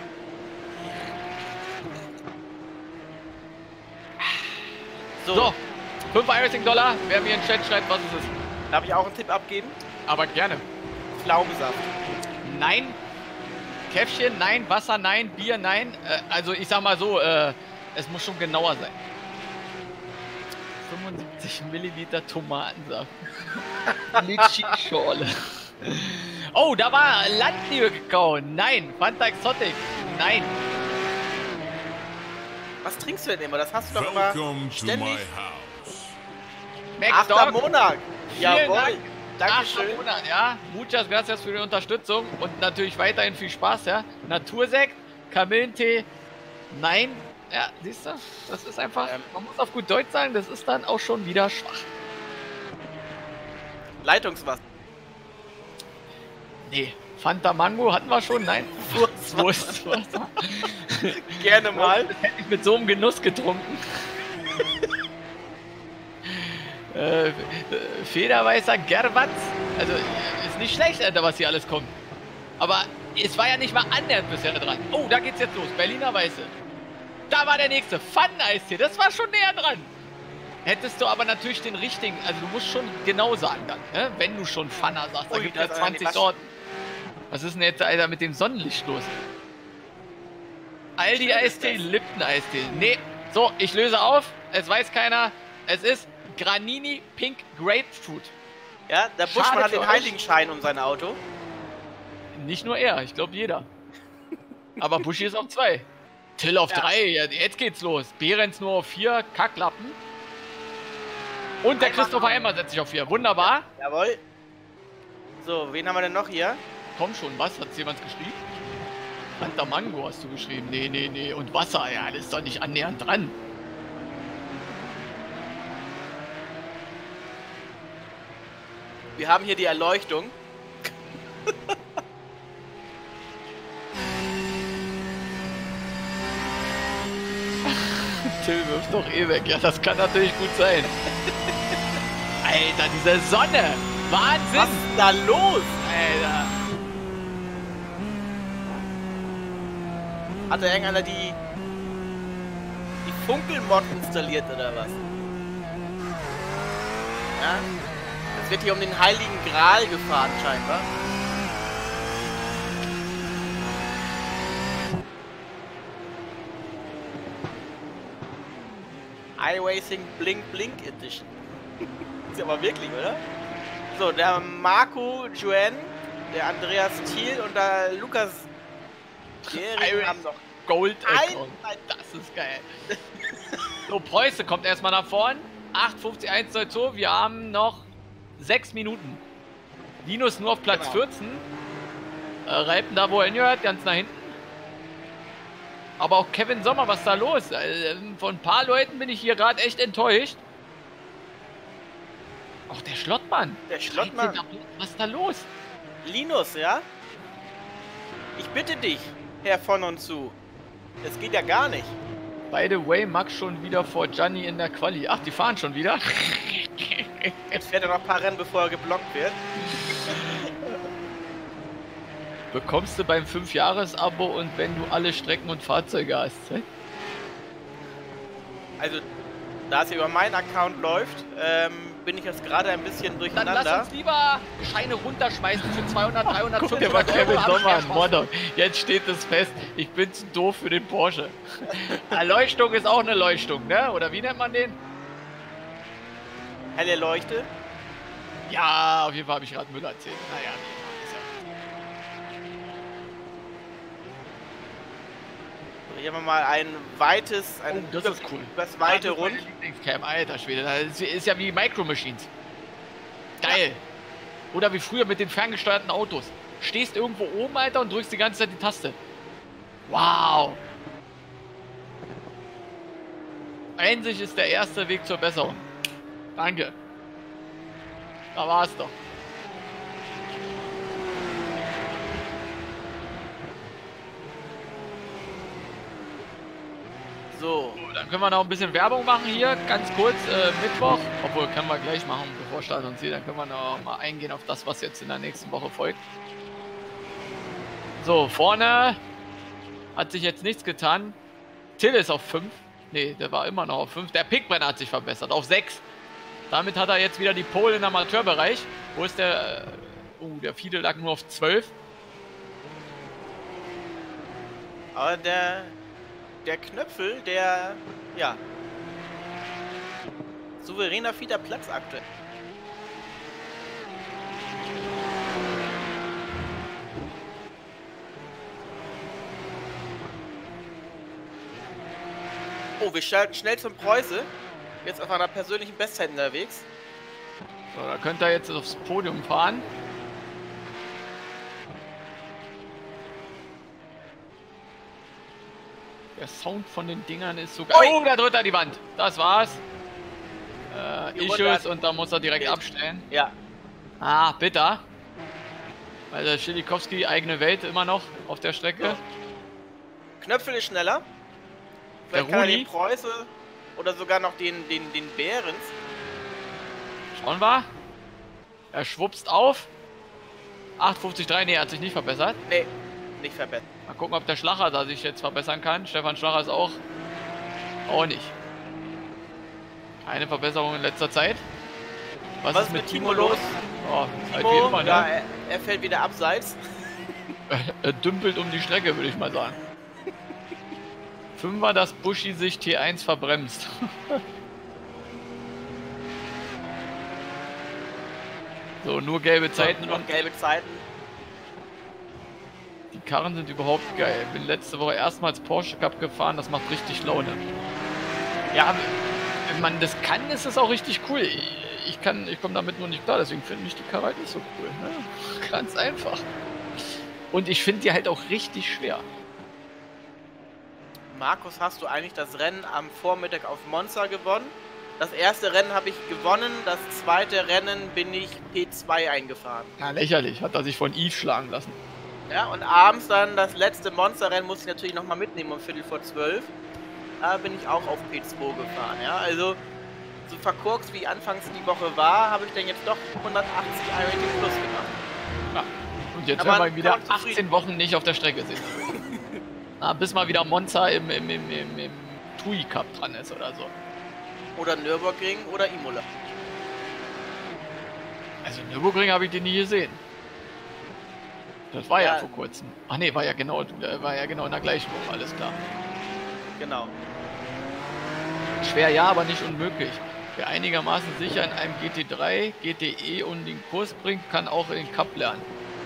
Speaker 2: So, 5er iRacing-Dollar, wer mir in den Chat schreibt, was es ist.
Speaker 1: Darf ich auch einen Tipp abgeben?
Speaker 2: Aber gerne.
Speaker 1: Pflaumensaft. Nein.
Speaker 2: Käffchen, nein. Wasser, nein. Bier, nein. Also ich sag mal so, es muss schon genauer sein. 75 Milliliter Tomatensaft. Litschi-Schorle. Oh, da war Landliebe-Kakao. Nein. Fanta Exotic. Nein.
Speaker 1: Was trinkst du denn immer? Das hast du doch immer ständig.
Speaker 2: After
Speaker 1: Monat. Jawohl. Dankeschön.
Speaker 2: Ja, muchas gracias für die Unterstützung und natürlich weiterhin viel Spaß, ja. Natursekt, Kamillentee, nein. Ja, siehst du, das ist einfach, man muss auf gut Deutsch sagen, das ist dann auch schon wieder schwach.
Speaker 1: Leitungswasser.
Speaker 2: Nee, Fanta Mango hatten wir schon, nein. Wurstwasser.
Speaker 1: Gerne mal.
Speaker 2: Das hätte ich mit so einem Genuss getrunken. Federweißer Gerwatz. Also, ist nicht schlecht, Alter, was hier alles kommt. Aber es war ja nicht mal annähernd bisher dran. Oh, da geht's jetzt los. Berliner Weiße. Da war der nächste. Pfanneneistee. Das war schon näher dran. Hättest du aber natürlich den richtigen. Also, du musst schon genau sagen dann, ne? Wenn du schon Pfanner sagst. Da gibt es ja 20 Sorten. Was ist denn jetzt, Alter, mit dem Sonnenlicht los? Aldi Eistee, Lipton Eistee. Nee. So, ich löse auf. Es weiß keiner. Es ist Granini Pink Grapefruit.
Speaker 1: Ja, der Buschmann hat den Heiligenschein um sein Auto.
Speaker 2: Nicht nur er, ich glaube jeder. Aber Buschi ist auf 2. Till auf 3, ja, jetzt geht's los. Behrens nur auf 4, Kacklappen. Und der Christopher Emmer setzt sich auf 4. Wunderbar.
Speaker 1: Ja, jawohl. So, wen haben wir denn noch hier?
Speaker 2: Komm schon, was? Hat jemand geschrieben? Fanta Mango hast du geschrieben. Nee. Und Wasser, ja, das ist doch nicht annähernd dran.
Speaker 1: Wir haben hier die Erleuchtung.
Speaker 2: Till wirft doch eh weg. Ja, das kann natürlich gut sein. Alter, diese Sonne. Wahnsinn.
Speaker 1: Was ist da los?
Speaker 2: Alter.
Speaker 1: Hat da irgendeiner die Funkelmod installiert oder was? Ja? Es wird hier um den Heiligen Gral gefahren, scheinbar. iRacing Blink Blink Edition. Ist aber wirklich, oder? So, der Marco Joanne, der Andreas Thiel und der Lukas Gehring haben noch
Speaker 2: Gold. Das ist geil. So, Preuße kommt erstmal nach vorn. 8:51 so. Wir haben noch 6 Minuten. Linus nur auf Platz 14. Reipen da, wo er hingehört, ganz nach hinten. Aber auch Kevin Sommer, was ist da los? Von ein paar Leuten bin ich hier gerade echt enttäuscht. Auch der Schlottmann.
Speaker 1: Der Schlottmann.
Speaker 2: Was ist da los?
Speaker 1: Linus, ja? Ich bitte dich, Herr von und zu. Das geht ja gar nicht.
Speaker 2: By the way, Max schon wieder vor Gianni in der Quali. Ach, die fahren schon wieder?
Speaker 1: Jetzt fährt er noch ein paar Rennen, bevor er geblockt wird.
Speaker 2: Bekommst du beim 5-Jahres-Abo und wenn du alle Strecken und Fahrzeuge hast?
Speaker 1: Also, da es über meinen Account läuft, bin ich jetzt gerade ein bisschen durcheinander.
Speaker 2: Dann lass uns lieber Scheine runterschmeißen für 200, 300, 500
Speaker 1: der war Kevin
Speaker 2: Sommer an Mordor. Jetzt steht es fest, ich bin zu doof für den Porsche. Erleuchtung ist auch eine Leuchtung, ne? Oder wie nennt man den?
Speaker 1: Helle Leuchte?
Speaker 2: Ja, auf jeden Fall habe ich gerade Müll erzählt. Naja,
Speaker 1: hier haben wir mal ein weites,
Speaker 2: das ist cool.
Speaker 1: Das weite Rund.
Speaker 2: Lieblingscam, alter Schwede, das ist ja wie Micro Machines. Geil. Ja. Oder wie früher mit den ferngesteuerten Autos. Stehst irgendwo oben, Alter, und drückst die ganze Zeit die Taste. Wow. Einsicht ist der erste Weg zur Besserung. Danke. Da war's doch.
Speaker 1: So.
Speaker 2: Dann können wir noch ein bisschen Werbung machen hier, ganz kurz, Mittwoch. Obwohl, können wir gleich machen, bevor Start und Ziel. Dann können wir noch mal eingehen auf das, was jetzt in der nächsten Woche folgt. So, vorne hat sich jetzt nichts getan. Till ist auf 5. Ne, der war immer noch auf 5. Der Pickbrenner hat sich verbessert, auf 6. Damit hat er jetzt wieder die Pole im Amateurbereich. Wo ist der... der Fiedel lag nur auf 12.
Speaker 1: Aber der Knöpfel, der... Ja. Souveräner 4. Platz aktuell. Oh, wir schalten schnell zum Preuße. Jetzt auf einer persönlichen Bestzeit unterwegs.
Speaker 2: So, da könnt ihr jetzt aufs Podium fahren. Der Sound von den Dingern ist sogar... Oh, da drückt er die Wand. Das war's. Issues und da muss er direkt abstellen.
Speaker 1: Ja.
Speaker 2: Ah, bitter. Weil der Schilikowski eigene Welt immer noch auf der Strecke.
Speaker 1: Ja. Knöpfel ist schneller. Vielleicht
Speaker 2: Der
Speaker 1: kann
Speaker 2: Rudi.
Speaker 1: er den Preuße oder sogar noch den Behrens.
Speaker 2: Schauen wir. Er schwupst auf. 8,53. Ne, er hat sich nicht verbessert.
Speaker 1: Nee, nicht verbessert.
Speaker 2: Mal gucken, ob der Schlacher da sich jetzt verbessern kann. Stefan Schlacher ist auch nicht. Keine Verbesserung in letzter Zeit. Was ist mit Timo los? Oh, halt wie immer, ne?
Speaker 1: Ja, er fällt wieder abseits.
Speaker 2: Er dümpelt um die Strecke, würde ich mal sagen. 5er, dass Buschi sich T1 verbremst. So, nur gelbe Zeiten.
Speaker 1: Noch gelbe Zeiten.
Speaker 2: Die Karren sind überhaupt geil. Bin letzte Woche erstmals Porsche Cup gefahren, das macht richtig Laune. Ja, wenn man das kann, ist es auch richtig cool. Ich komme damit nur nicht klar, deswegen finde ich die Karre halt nicht so cool. Ne? Ganz einfach. Und ich finde die halt auch richtig schwer.
Speaker 1: Markus, hast du eigentlich das Rennen am Vormittag auf Monza gewonnen? Das erste Rennen habe ich gewonnen, das zweite Rennen bin ich P2 eingefahren.
Speaker 2: Ja, lächerlich, hat er sich von Yves schlagen lassen.
Speaker 1: Ja, und abends dann das letzte Monza-Rennen musste ich natürlich nochmal mitnehmen um 11:45. Da bin ich auch auf P2 gefahren, ja, also so verkorkst wie anfangs die Woche war, habe ich dann jetzt doch 180 iRating Plus gemacht.
Speaker 2: Ja. Und jetzt werden wir ihn wieder 18 Wochen nicht auf der Strecke sehen. Bis mal wieder Monza im TUI Cup dran ist oder so.
Speaker 1: Oder Nürburgring oder Imola.
Speaker 2: Also Nürburgring habe ich den nie gesehen. Das war ja vor kurzem. Ach nee, war ja genau in der gleichen Woche, alles klar.
Speaker 1: Genau.
Speaker 2: Schwer ja, aber nicht unmöglich. Wer einigermaßen sicher in einem GT3, GTE und den Kurs bringt, kann auch in den Cup lernen.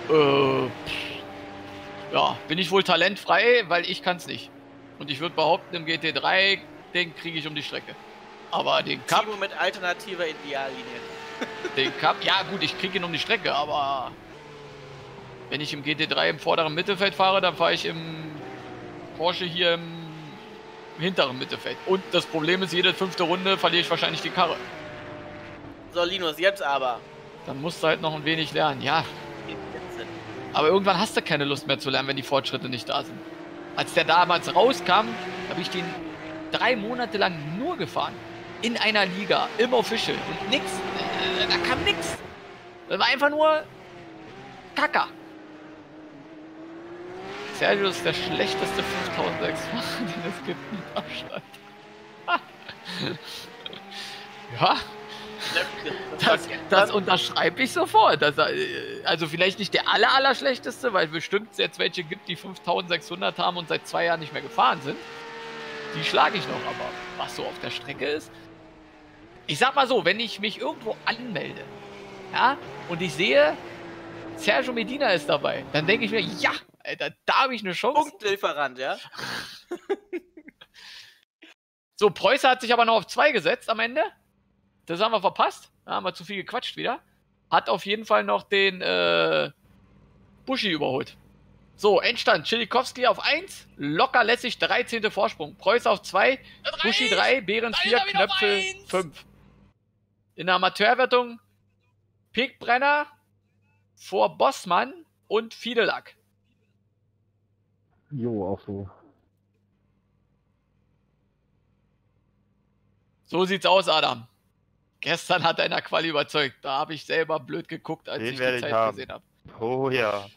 Speaker 2: Ja, bin ich wohl talentfrei, weil ich kann es nicht. Und ich würde behaupten, im GT3, den kriege ich um die Strecke. Aber den Cup...
Speaker 1: Timo mit alternativer Ideallinie.
Speaker 2: Den Cup, ja gut, ich kriege ihn um die Strecke, aber... Wenn ich im GT3 im vorderen Mittelfeld fahre, dann fahre ich im Porsche hier im hinteren Mittelfeld. Und das Problem ist, jede 5. Runde verliere ich wahrscheinlich die Karre.
Speaker 1: So, Linus, jetzt aber.
Speaker 2: Dann musst du halt noch ein wenig lernen, ja. Aber irgendwann hast du keine Lust mehr zu lernen, wenn die Fortschritte nicht da sind. Als der damals rauskam, habe ich den 3 Monate lang nur gefahren. In einer Liga, im Official. Und nix, da kam nix. Das war einfach nur Kacker. Sergio ist der schlechteste 5006-Fahrer, den es gibt in Deutschland. Ja. Das unterschreibe ich sofort. Also vielleicht nicht der allerschlechteste, weil bestimmt es jetzt welche gibt, die 5600 haben und seit 2 Jahren nicht mehr gefahren sind. Die schlage ich noch, aber was so auf der Strecke ist. Ich sag mal so, wenn ich mich irgendwo anmelde, ja, und ich sehe, Sergio Medina ist dabei, dann denke ich mir, ja, Alter, da habe ich eine Chance.
Speaker 1: Punktlieferant, ja.
Speaker 2: So, Preußer hat sich aber noch auf 2 gesetzt am Ende. Das haben wir verpasst. Da haben wir zu viel gequatscht wieder. Hat auf jeden Fall noch den Buschi überholt. So, Endstand. Schilikowski auf 1. Locker lässig 13. Vorsprung. Preußer auf 2. Buschi 3. Behrens 4. Knöpfel 5. In der Amateurwertung Pickbrenner vor Bossmann und Fiedelack.
Speaker 3: Jo, auch so.
Speaker 2: So sieht's aus, Adam. Gestern hat einer Quali überzeugt. Da habe ich selber blöd geguckt, als ich die Zeit gesehen habe.
Speaker 3: Oh ja.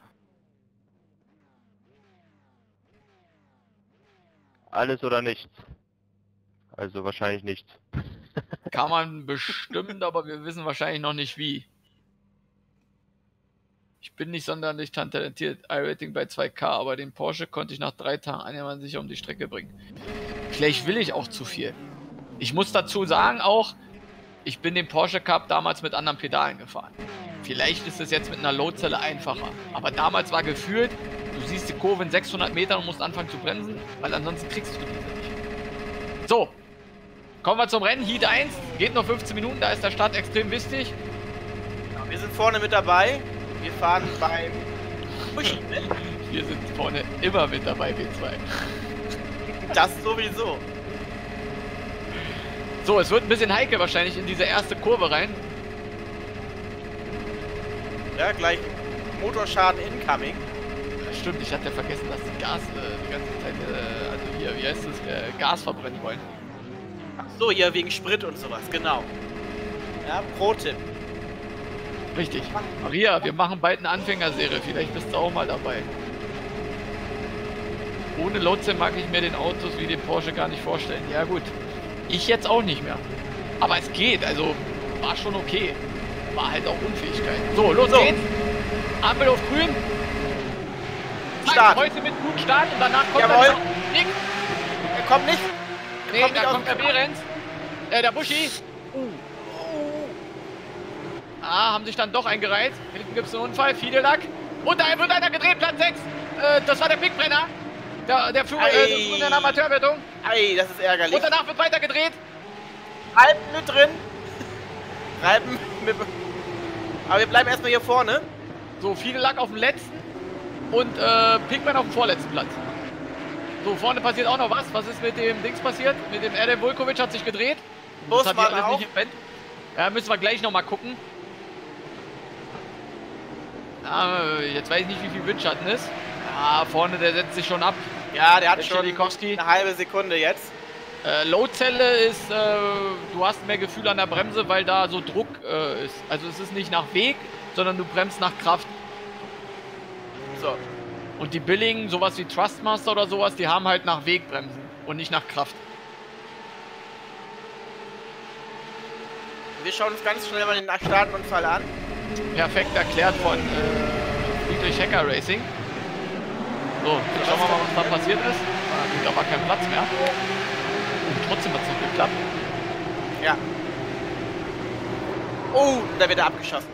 Speaker 3: Alles oder nichts. Also wahrscheinlich nichts.
Speaker 2: Kann man bestimmt, aber wir wissen wahrscheinlich noch nicht wie. Ich bin nicht sonderlich talentiert. iRating bei 2K, aber den Porsche konnte ich nach 3 Tagen einigermaßen sicher um die Strecke bringen. Vielleicht will ich auch zu viel. Ich muss dazu sagen auch, ich bin den Porsche Cup damals mit anderen Pedalen gefahren. Vielleicht ist es jetzt mit einer Loadzelle einfacher. Aber damals war gefühlt, du siehst die Kurve in 600 Metern und musst anfangen zu bremsen, weil ansonsten kriegst du diese nicht. So, kommen wir zum Rennen. Heat 1, geht noch 15 Minuten, da ist der Start extrem wichtig.
Speaker 1: Ja, wir sind vorne mit dabei. Wir fahren beim Buschi mit.
Speaker 2: Wir sind vorne immer mit dabei, W2.
Speaker 1: Das sowieso.
Speaker 2: So, es wird ein bisschen heikel wahrscheinlich in diese erste Kurve rein.
Speaker 1: Ja, gleich Motorschaden incoming.
Speaker 2: Stimmt, ich hatte vergessen, dass die Gas die ganze Zeit, also hier, wie heißt es, Gas verbrennen wollen.
Speaker 1: Ach so, hier wegen Sprit und sowas, genau. Ja, Pro-Tipp.
Speaker 2: Richtig. Maria, wir machen bald eine Anfängerserie, vielleicht bist du auch mal dabei. Ohne Loadzelle mag ich mir den Autos wie den Porsche gar nicht vorstellen. Ja gut, ich jetzt auch nicht mehr. Aber es geht, also war schon okay. War halt auch Unfähigkeit. So, los geht's. Ampel auf grün.
Speaker 1: Start.
Speaker 2: Heute mit gut Start und danach kommt
Speaker 1: Jawohl.
Speaker 2: dann Nick.
Speaker 1: Er kommt nicht.
Speaker 2: Nee, da kommt der Behrens. Der Buschi. Ah, haben sich dann doch eingereiht. Hinten gibt es einen Unfall. Fiedelak. Und da wird einer gedreht, Platz 6. Das war der Pickbrenner. Der Führer in der Amateurwertung.
Speaker 1: Ei, das ist ärgerlich.
Speaker 2: Und danach wird weiter gedreht.
Speaker 1: Reiben mit drin. Reiben mit... Aber wir bleiben erstmal hier vorne.
Speaker 2: So, Fiedelak auf dem letzten. Und Pickbrenner auf dem vorletzten Platz. So, vorne passiert auch noch was. Was ist mit dem Dings passiert? Mit dem Adam Vulkovic hat sich gedreht. Das hat alles nicht im Band. Ja, müssen wir gleich nochmal gucken. Jetzt weiß ich nicht, wie viel Windschatten ist. Ja, vorne, der setzt sich schon ab.
Speaker 1: Ja, der hat schon
Speaker 2: Tschelnikowski.
Speaker 1: eine halbe Sekunde jetzt.
Speaker 2: Loadzelle ist, du hast mehr Gefühl an der Bremse, weil da so Druck ist. Also es ist nicht nach Weg, sondern du bremst nach Kraft. So. Und die billigen, sowas wie Trustmaster oder sowas, die haben halt nach Weg bremsen und nicht nach Kraft.
Speaker 1: Wir schauen uns ganz schnell mal den Startunfall an.
Speaker 2: Perfekt erklärt von Friedrich Hecker Racing. So, jetzt schauen wir mal, was da passiert ist. Da war kein Platz mehr. Und trotzdem hat es noch geklappt.
Speaker 1: Ja. Oh, da wird er abgeschossen.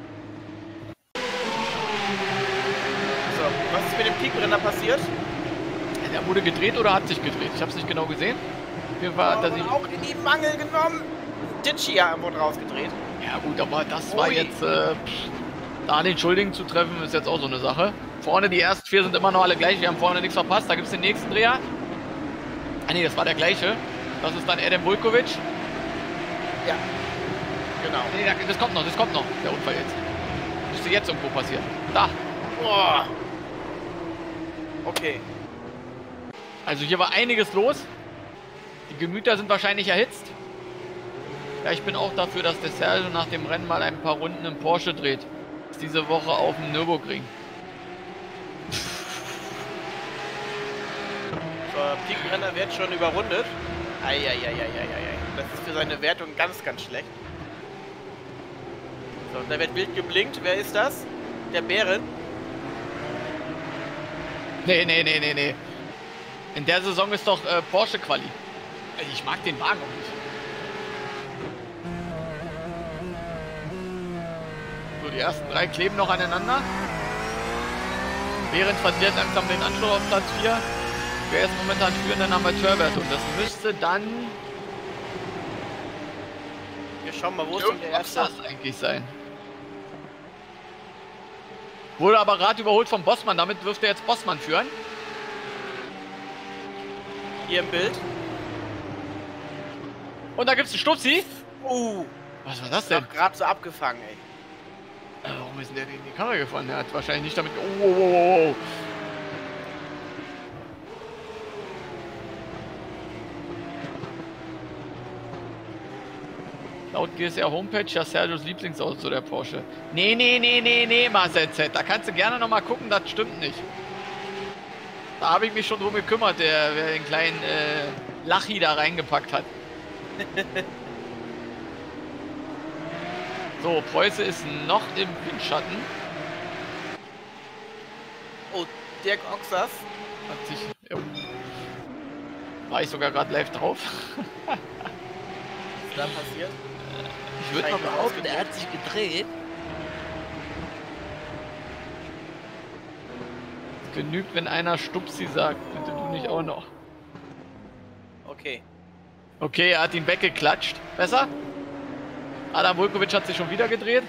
Speaker 1: So, was ist mit dem Piekbrenner passiert?
Speaker 2: Der wurde gedreht oder hat sich gedreht? Ich habe es nicht genau gesehen. Auf jeden Fall hat er sich
Speaker 1: auch in die Mangel genommen. Ditchy wurde rausgedreht.
Speaker 2: Ja gut, aber das war jetzt, da den Schuldigen zu treffen, ist jetzt auch so eine Sache. Vorne, die ersten 4 sind immer noch alle gleich, wir haben vorne nichts verpasst. Da gibt es den nächsten Dreher. Ah ne, das war der gleiche. Das ist dann Adam Vulkovic.
Speaker 1: Ja, genau.
Speaker 2: Nee, das kommt noch, der Unfall jetzt. Müsste jetzt irgendwo passieren. Da.
Speaker 1: Boah. Okay.
Speaker 2: Also hier war einiges los. Die Gemüter sind wahrscheinlich erhitzt. Ja, ich bin auch dafür, dass der Sergio nach dem Rennen mal ein paar Runden im Porsche dreht. Ist diese Woche auf dem Nürburgring.
Speaker 1: So, Piekbrenner wird schon überrundet. Eieieiei. Das ist für seine Wertung ganz, ganz schlecht. So, da wird wild geblinkt. Wer ist das? Der Bären.
Speaker 2: Nee. In der Saison ist doch Porsche Quali. Ich mag den Wagen auch nicht. So, die ersten 3 kleben noch aneinander. Behrens verliert langsam den Anschluss auf Platz 4. Wer ist momentan führend in der Amateurwertung? Das müsste dann...
Speaker 1: Wir schauen mal, wo ist denn der erste
Speaker 2: eigentlich sein. Wurde aber gerade überholt vom Bossmann. Damit dürfte jetzt Bossmann führen.
Speaker 1: hier im Bild.
Speaker 2: Und da gibt's einen Stupsi. Was war das denn?
Speaker 1: Gerade so abgefangen, ey.
Speaker 2: Warum ist denn der in die Kamera gefahren? Der hat wahrscheinlich nicht damit... Oh. Laut GSR Homepage ja Sergios Lieblingsauto, der Porsche. Nee, Marcel Z. Da kannst du gerne nochmal gucken, das stimmt nicht. Da habe ich mich schon drum gekümmert, wer den kleinen Lachi da reingepackt hat. So, Preuße ist noch im Windschatten.
Speaker 1: Oh, Dirk Oxas.
Speaker 2: Hat sich... Ja. War ich sogar gerade live drauf.
Speaker 1: Was ist da passiert?
Speaker 2: Ich würde mal behaupten, er hat sich gedreht. Es genügt, wenn einer Stupsi sagt. Bitte du nicht auch noch.
Speaker 1: Okay.
Speaker 2: Okay, er hat ihn weggeklatscht. Besser? Adam Vulkovic hat sich schon wieder gedreht.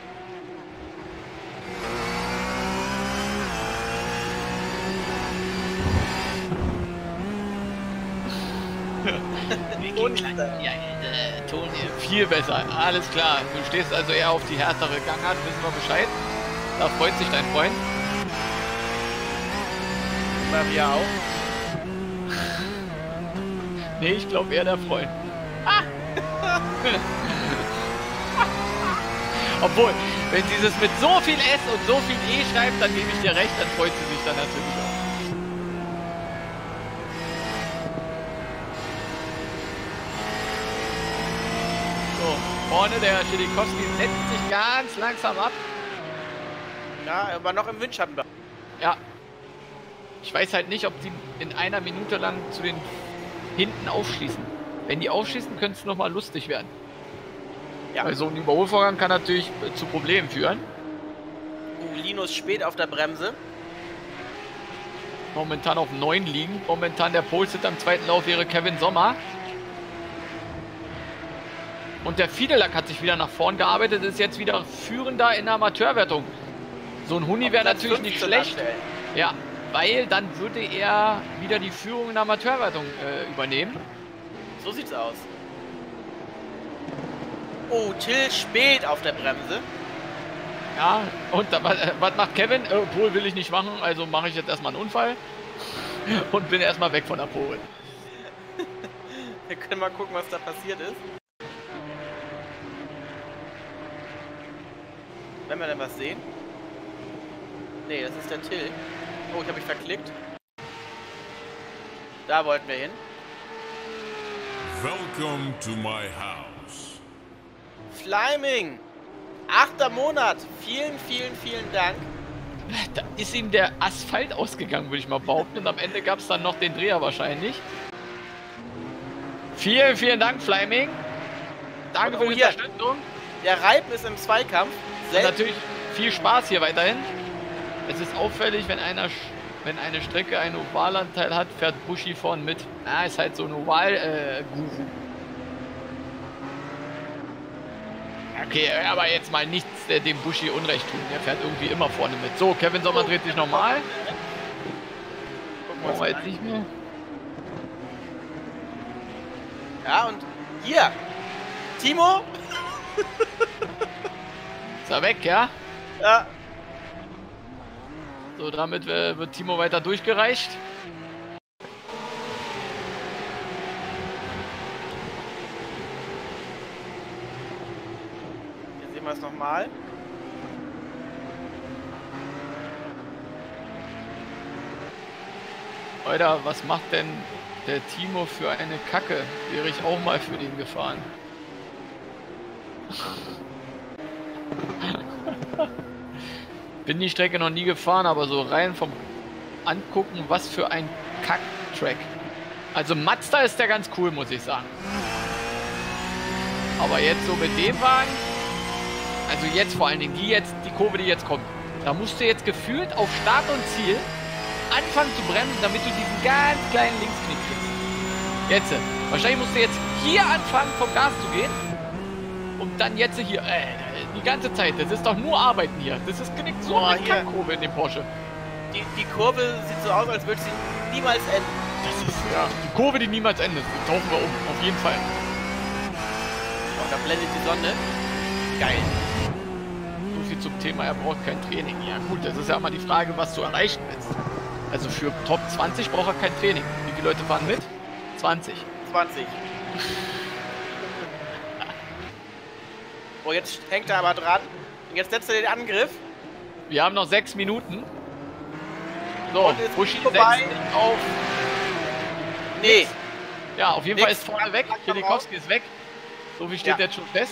Speaker 2: Und ja, Ton viel besser, alles klar. Du stehst also eher auf die härtere Gangart, wissen wir Bescheid. Da freut sich dein Freund.
Speaker 1: Wir auch.
Speaker 2: Nee, ich glaube eher der Freund. Obwohl, wenn sie es mit so viel S und so viel E schreibt, dann gebe ich dir recht, dann freut sie sich dann natürlich auch. So, vorne der Schidikowski setzt sich ganz langsam ab.
Speaker 1: Ja, aber noch im Windschatten.
Speaker 2: Ja. Ich weiß halt nicht, ob die in einer Minute lang zu den hinten aufschließen. Wenn die aufschließen, könnte es nochmal lustig werden. Ja. Weil so ein Überholvorgang kann natürlich zu Problemen führen.
Speaker 1: Linus spät auf der Bremse.
Speaker 2: Momentan auf 9 liegen. Momentan der Pole-Sit am zweiten Lauf wäre Kevin Sommer. Und der Fiedelak hat sich wieder nach vorn gearbeitet, ist jetzt wieder führender in der Amateurwertung. So ein Huni wäre natürlich nicht schlecht. Ja, weil dann würde er wieder die Führung in der Amateurwertung übernehmen.
Speaker 1: So sieht's aus. Oh, Till spät auf der Bremse.
Speaker 2: Ja, und was macht Kevin? Pole will ich nicht machen, also mache ich jetzt erstmal einen Unfall. Und bin erstmal weg von der Pole.
Speaker 1: Wir können mal gucken, was da passiert ist. Wenn wir denn was sehen. Nee, das ist der Till. Oh, ich habe mich verklickt. Da wollten wir hin.
Speaker 4: Welcome to my house.
Speaker 1: Fleiming! 8. Monat. Vielen Dank.
Speaker 2: Da ist ihm der Asphalt ausgegangen, würde ich mal behaupten. Und am Ende gab es dann noch den Dreher wahrscheinlich. Vielen Dank, Fleiming. Danke für die Unterstützung.
Speaker 1: Der Reib ist im Zweikampf.
Speaker 2: Und natürlich viel Spaß hier weiterhin. Es ist auffällig, wenn eine Strecke einen Ovalanteil hat, fährt Buschi vorn mit. Ah, ist halt so ein Oval-Guru. Okay, aber jetzt mal nichts dem Buschi Unrecht tun. Der fährt irgendwie immer vorne mit. So, Kevin Sommer dreht sich nochmal. Gucken wir jetzt nicht mehr.
Speaker 1: Ja, und hier. Timo.
Speaker 2: Ist er weg, ja?
Speaker 1: Ja.
Speaker 2: So, damit wird Timo weiter durchgereicht.
Speaker 1: Hier sehen wir es nochmal.
Speaker 2: Alter, was macht denn der Timo für eine Kacke? Wäre ich auch mal für den gefahren. Bin die Strecke noch nie gefahren, aber so rein vom Angucken, was für ein Kack-Track. Also Mazda ist der ganz cool, muss ich sagen. Aber jetzt so mit dem Wagen, also jetzt vor allen Dingen, die Kurve, die jetzt kommt, da musst du jetzt gefühlt auf Start und Ziel anfangen zu bremsen, damit du diesen ganz kleinen Linksknick kriegst. Jetzt, wahrscheinlich musst du jetzt hier anfangen vom Gas zu gehen, um dann jetzt hier, die ganze Zeit, das ist doch nur Arbeiten hier. Das ist knickt so eine Kackkurve in dem Porsche.
Speaker 1: Die Kurve sieht so aus, als würde sie niemals enden.
Speaker 2: Das ist ja die Kurve, die niemals endet. Die tauchen wir um, auf jeden Fall.
Speaker 1: Und da blendet die Sonne. Geil.
Speaker 2: So viel zum Thema, er braucht kein Training. Ja gut, das ist ja immer die Frage, was du erreichen willst. Also für Top 20 braucht er kein Training. Wie viele Leute fahren mit? 20.
Speaker 1: 20. Oh, jetzt hängt er aber dran. Und jetzt setzt er den Angriff.
Speaker 2: Wir haben noch 6 Minuten. So, Buschi setzt
Speaker 1: vorbei.
Speaker 2: nicht auf.
Speaker 1: Nee.
Speaker 2: Ja, auf jeden
Speaker 1: Nix.
Speaker 2: Fall ist vorne weg. Kielikowski ist weg. So viel steht
Speaker 1: Ja.
Speaker 2: jetzt schon fest.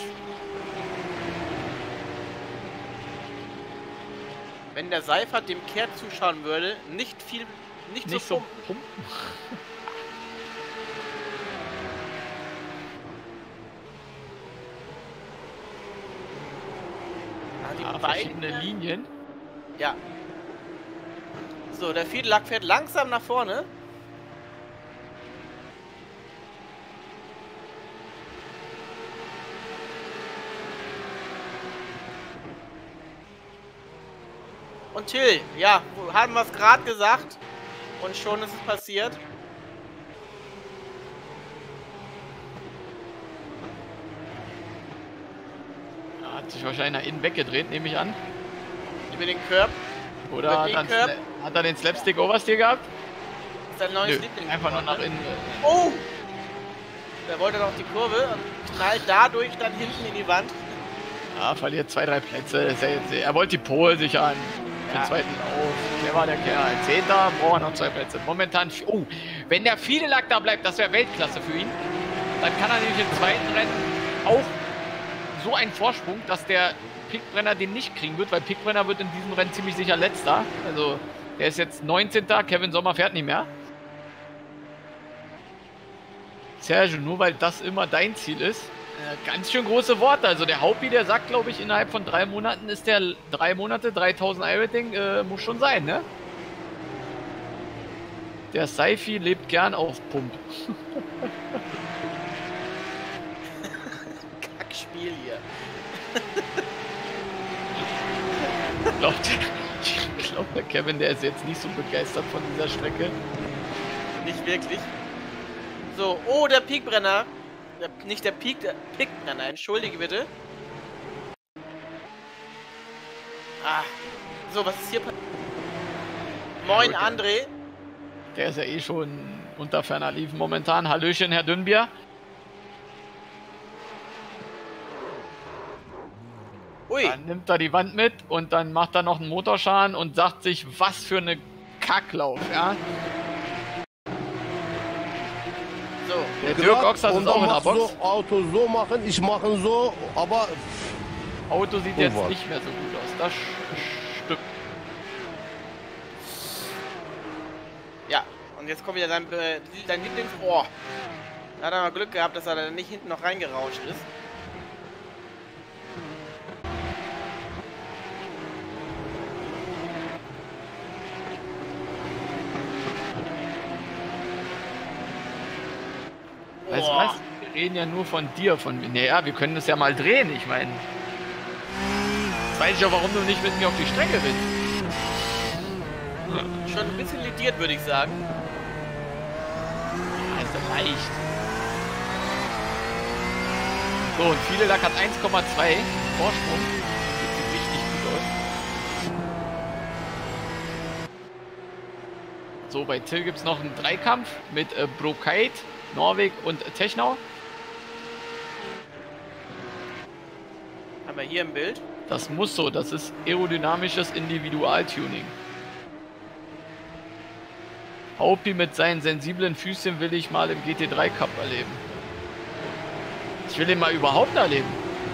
Speaker 1: Wenn der Seifert dem Kehrt zuschauen würde, nicht
Speaker 2: Nicht so pumpen.
Speaker 1: Die
Speaker 2: Ja,
Speaker 1: beiden,
Speaker 2: verschiedene Linien.
Speaker 1: ja. So, der Fiedelak fährt langsam nach vorne. Und Till, ja, haben wir es gerade gesagt. Und schon ist es passiert.
Speaker 2: Ja, hat sich wahrscheinlich nach innen weggedreht, nehme ich an.
Speaker 1: Über den Curb.
Speaker 2: Oder
Speaker 1: Über
Speaker 2: hat,
Speaker 1: den
Speaker 2: dann
Speaker 1: Curb.
Speaker 2: hat er den Slapstick Oversteer gehabt?
Speaker 1: Ist sein neues
Speaker 2: Nö,
Speaker 1: Liebling.
Speaker 2: einfach nur nach innen.
Speaker 1: Oh! Der wollte noch die Kurve und knallt dadurch dann hinten in die Wand.
Speaker 2: Ja, verliert 2, 3 Plätze. Er wollte die Pole sichern. Den
Speaker 1: Ja.
Speaker 2: zweiten Lauf. Der war der Kerl. 10. braucht er noch 2 Plätze. Momentan. Oh, wenn der Fiedelak da bleibt, das wäre Weltklasse für ihn. Dann kann er nämlich im zweiten Rennen auch so einen Vorsprung, dass der Pickbrenner den nicht kriegen wird, weil Pickbrenner wird in diesem Rennen ziemlich sicher letzter. Also der ist jetzt 19. Kevin Sommer fährt nicht mehr. Sergio, nur weil das immer dein Ziel ist, ganz schön große Worte. Also der Haupi, der sagt, glaube ich, innerhalb von 3 Monaten ist der 3 Monate, 3000 iRating, muss schon sein, ne? Der Seifi lebt gern auf Pump.
Speaker 1: Kackspiel hier.
Speaker 2: Ich glaube, der Kevin, der ist jetzt nicht so begeistert von dieser Strecke.
Speaker 1: Nicht wirklich. So, oh, der Piekbrenner. Nicht der Piekbrenner, entschuldige bitte. Ah. So, was ist hier passiert? Moin,
Speaker 2: gut.
Speaker 1: André.
Speaker 2: Der ist ja eh schon unter ferner Liefen momentan. Hallöchen, Herr Dünnbier.
Speaker 1: Ui.
Speaker 2: Dann nimmt er die Wand mit und dann macht er noch einen Motorschaden und sagt sich, was für eine Kacklauf, ja.
Speaker 1: So,
Speaker 2: Der Dirk Oxford ist auch in der Box.
Speaker 5: So, Auto so machen, ich mache so, aber
Speaker 2: Auto sieht jetzt
Speaker 5: was?
Speaker 2: nicht mehr so gut aus. Das stimmt.
Speaker 1: ja. Und jetzt kommt wieder dein Lieblings... Oh. Da hat er mal Glück gehabt, dass er da nicht hinten noch reingerauscht ist.
Speaker 2: Weißt du was? Wir reden ja nur von dir, von mir. Naja, wir können das ja mal drehen, ich meine. Jetzt weiß ich ja, warum du nicht mit mir auf die Strecke willst.
Speaker 1: Schon ein bisschen lediert, würde ich sagen.
Speaker 2: Ja, ist ja leicht. So, und Fiedelak hat 1,2 Vorsprung. Das sieht richtig gut aus. So, bei Till gibt es noch einen Dreikampf mit Brokait, Norweg und Technau.
Speaker 1: Haben wir hier im Bild.
Speaker 2: Das muss so, das ist aerodynamisches Individualtuning. Haupi mit seinen sensiblen Füßchen will ich mal im GT3 Cup erleben. Ich will ihn mal überhaupt erleben.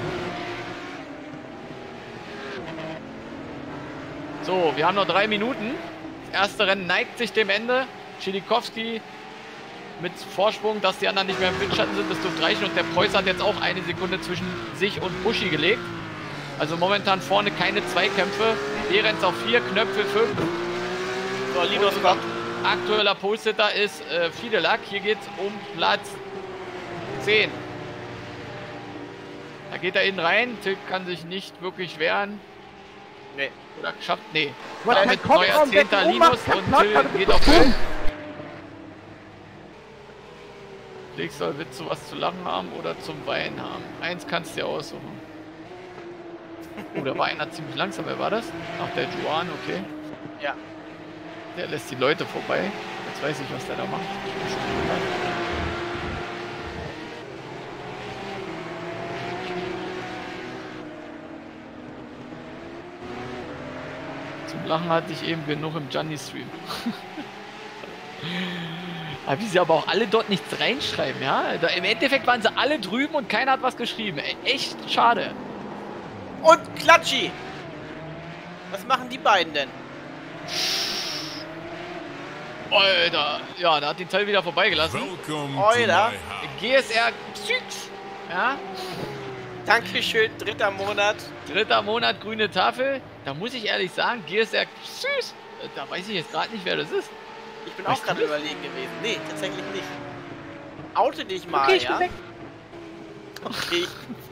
Speaker 2: So, wir haben noch 3 Minuten. Das erste Rennen neigt sich dem Ende. Kielikowski mit Vorsprung, dass die anderen nicht mehr im Windschatten sind, das dürfte reichen. Und der Preuß hat jetzt auch 1 Sekunde zwischen sich und Buschi gelegt. Also momentan vorne keine Zweikämpfe. Behrens auf 4, Knöpfe 5.
Speaker 1: So, Linus kommt.
Speaker 2: Aktueller Pole-Sitter ist Fiedelak. Hier geht es um Platz 10. Da geht er innen rein. Till kann sich nicht wirklich wehren.
Speaker 1: Nee.
Speaker 2: Oder geschafft? Nee.
Speaker 5: Weil
Speaker 2: Damit
Speaker 5: kein Kopf
Speaker 2: neuer
Speaker 5: am
Speaker 2: 10.
Speaker 5: Deckel
Speaker 2: Linus
Speaker 5: ummacht,
Speaker 2: und
Speaker 5: knack,
Speaker 2: Till
Speaker 5: knack,
Speaker 2: geht auf
Speaker 5: knack.
Speaker 2: Bild. Felix soll Witz zu was zu lachen haben oder zum Weinen haben. Eins kannst du dir aussuchen. Oh, da war einer ziemlich langsam. Wer war das? Ach, der Juan, okay.
Speaker 1: Ja.
Speaker 2: Der lässt die Leute vorbei. Jetzt weiß ich, was der da macht. Ich bin schon gewundert. Zum Lachen hatte ich eben genug im Gianni-Stream. Aber wie sie aber auch alle dort nichts reinschreiben, ja? Im Endeffekt waren sie alle drüben und keiner hat was geschrieben. Echt schade.
Speaker 1: Und Klatschi! Was machen die beiden denn?
Speaker 2: Alter, ja, da hat den Teil wieder vorbeigelassen.
Speaker 4: Welcome to
Speaker 1: Alter.
Speaker 4: my house.
Speaker 2: GSR Psyx. Ja,
Speaker 1: Dankeschön, 3. Monat.
Speaker 2: 3. Monat, grüne Tafel. Da muss ich ehrlich sagen, GSR Psyx. Da weiß ich jetzt gerade nicht, wer das ist.
Speaker 1: Ich bin
Speaker 2: Weißt
Speaker 1: auch
Speaker 2: du
Speaker 1: gerade
Speaker 2: das?
Speaker 1: überlegen gewesen. Nee, tatsächlich nicht. Oute dich mal,
Speaker 2: Okay, ich
Speaker 1: ja?
Speaker 2: bin weg.
Speaker 1: Okay.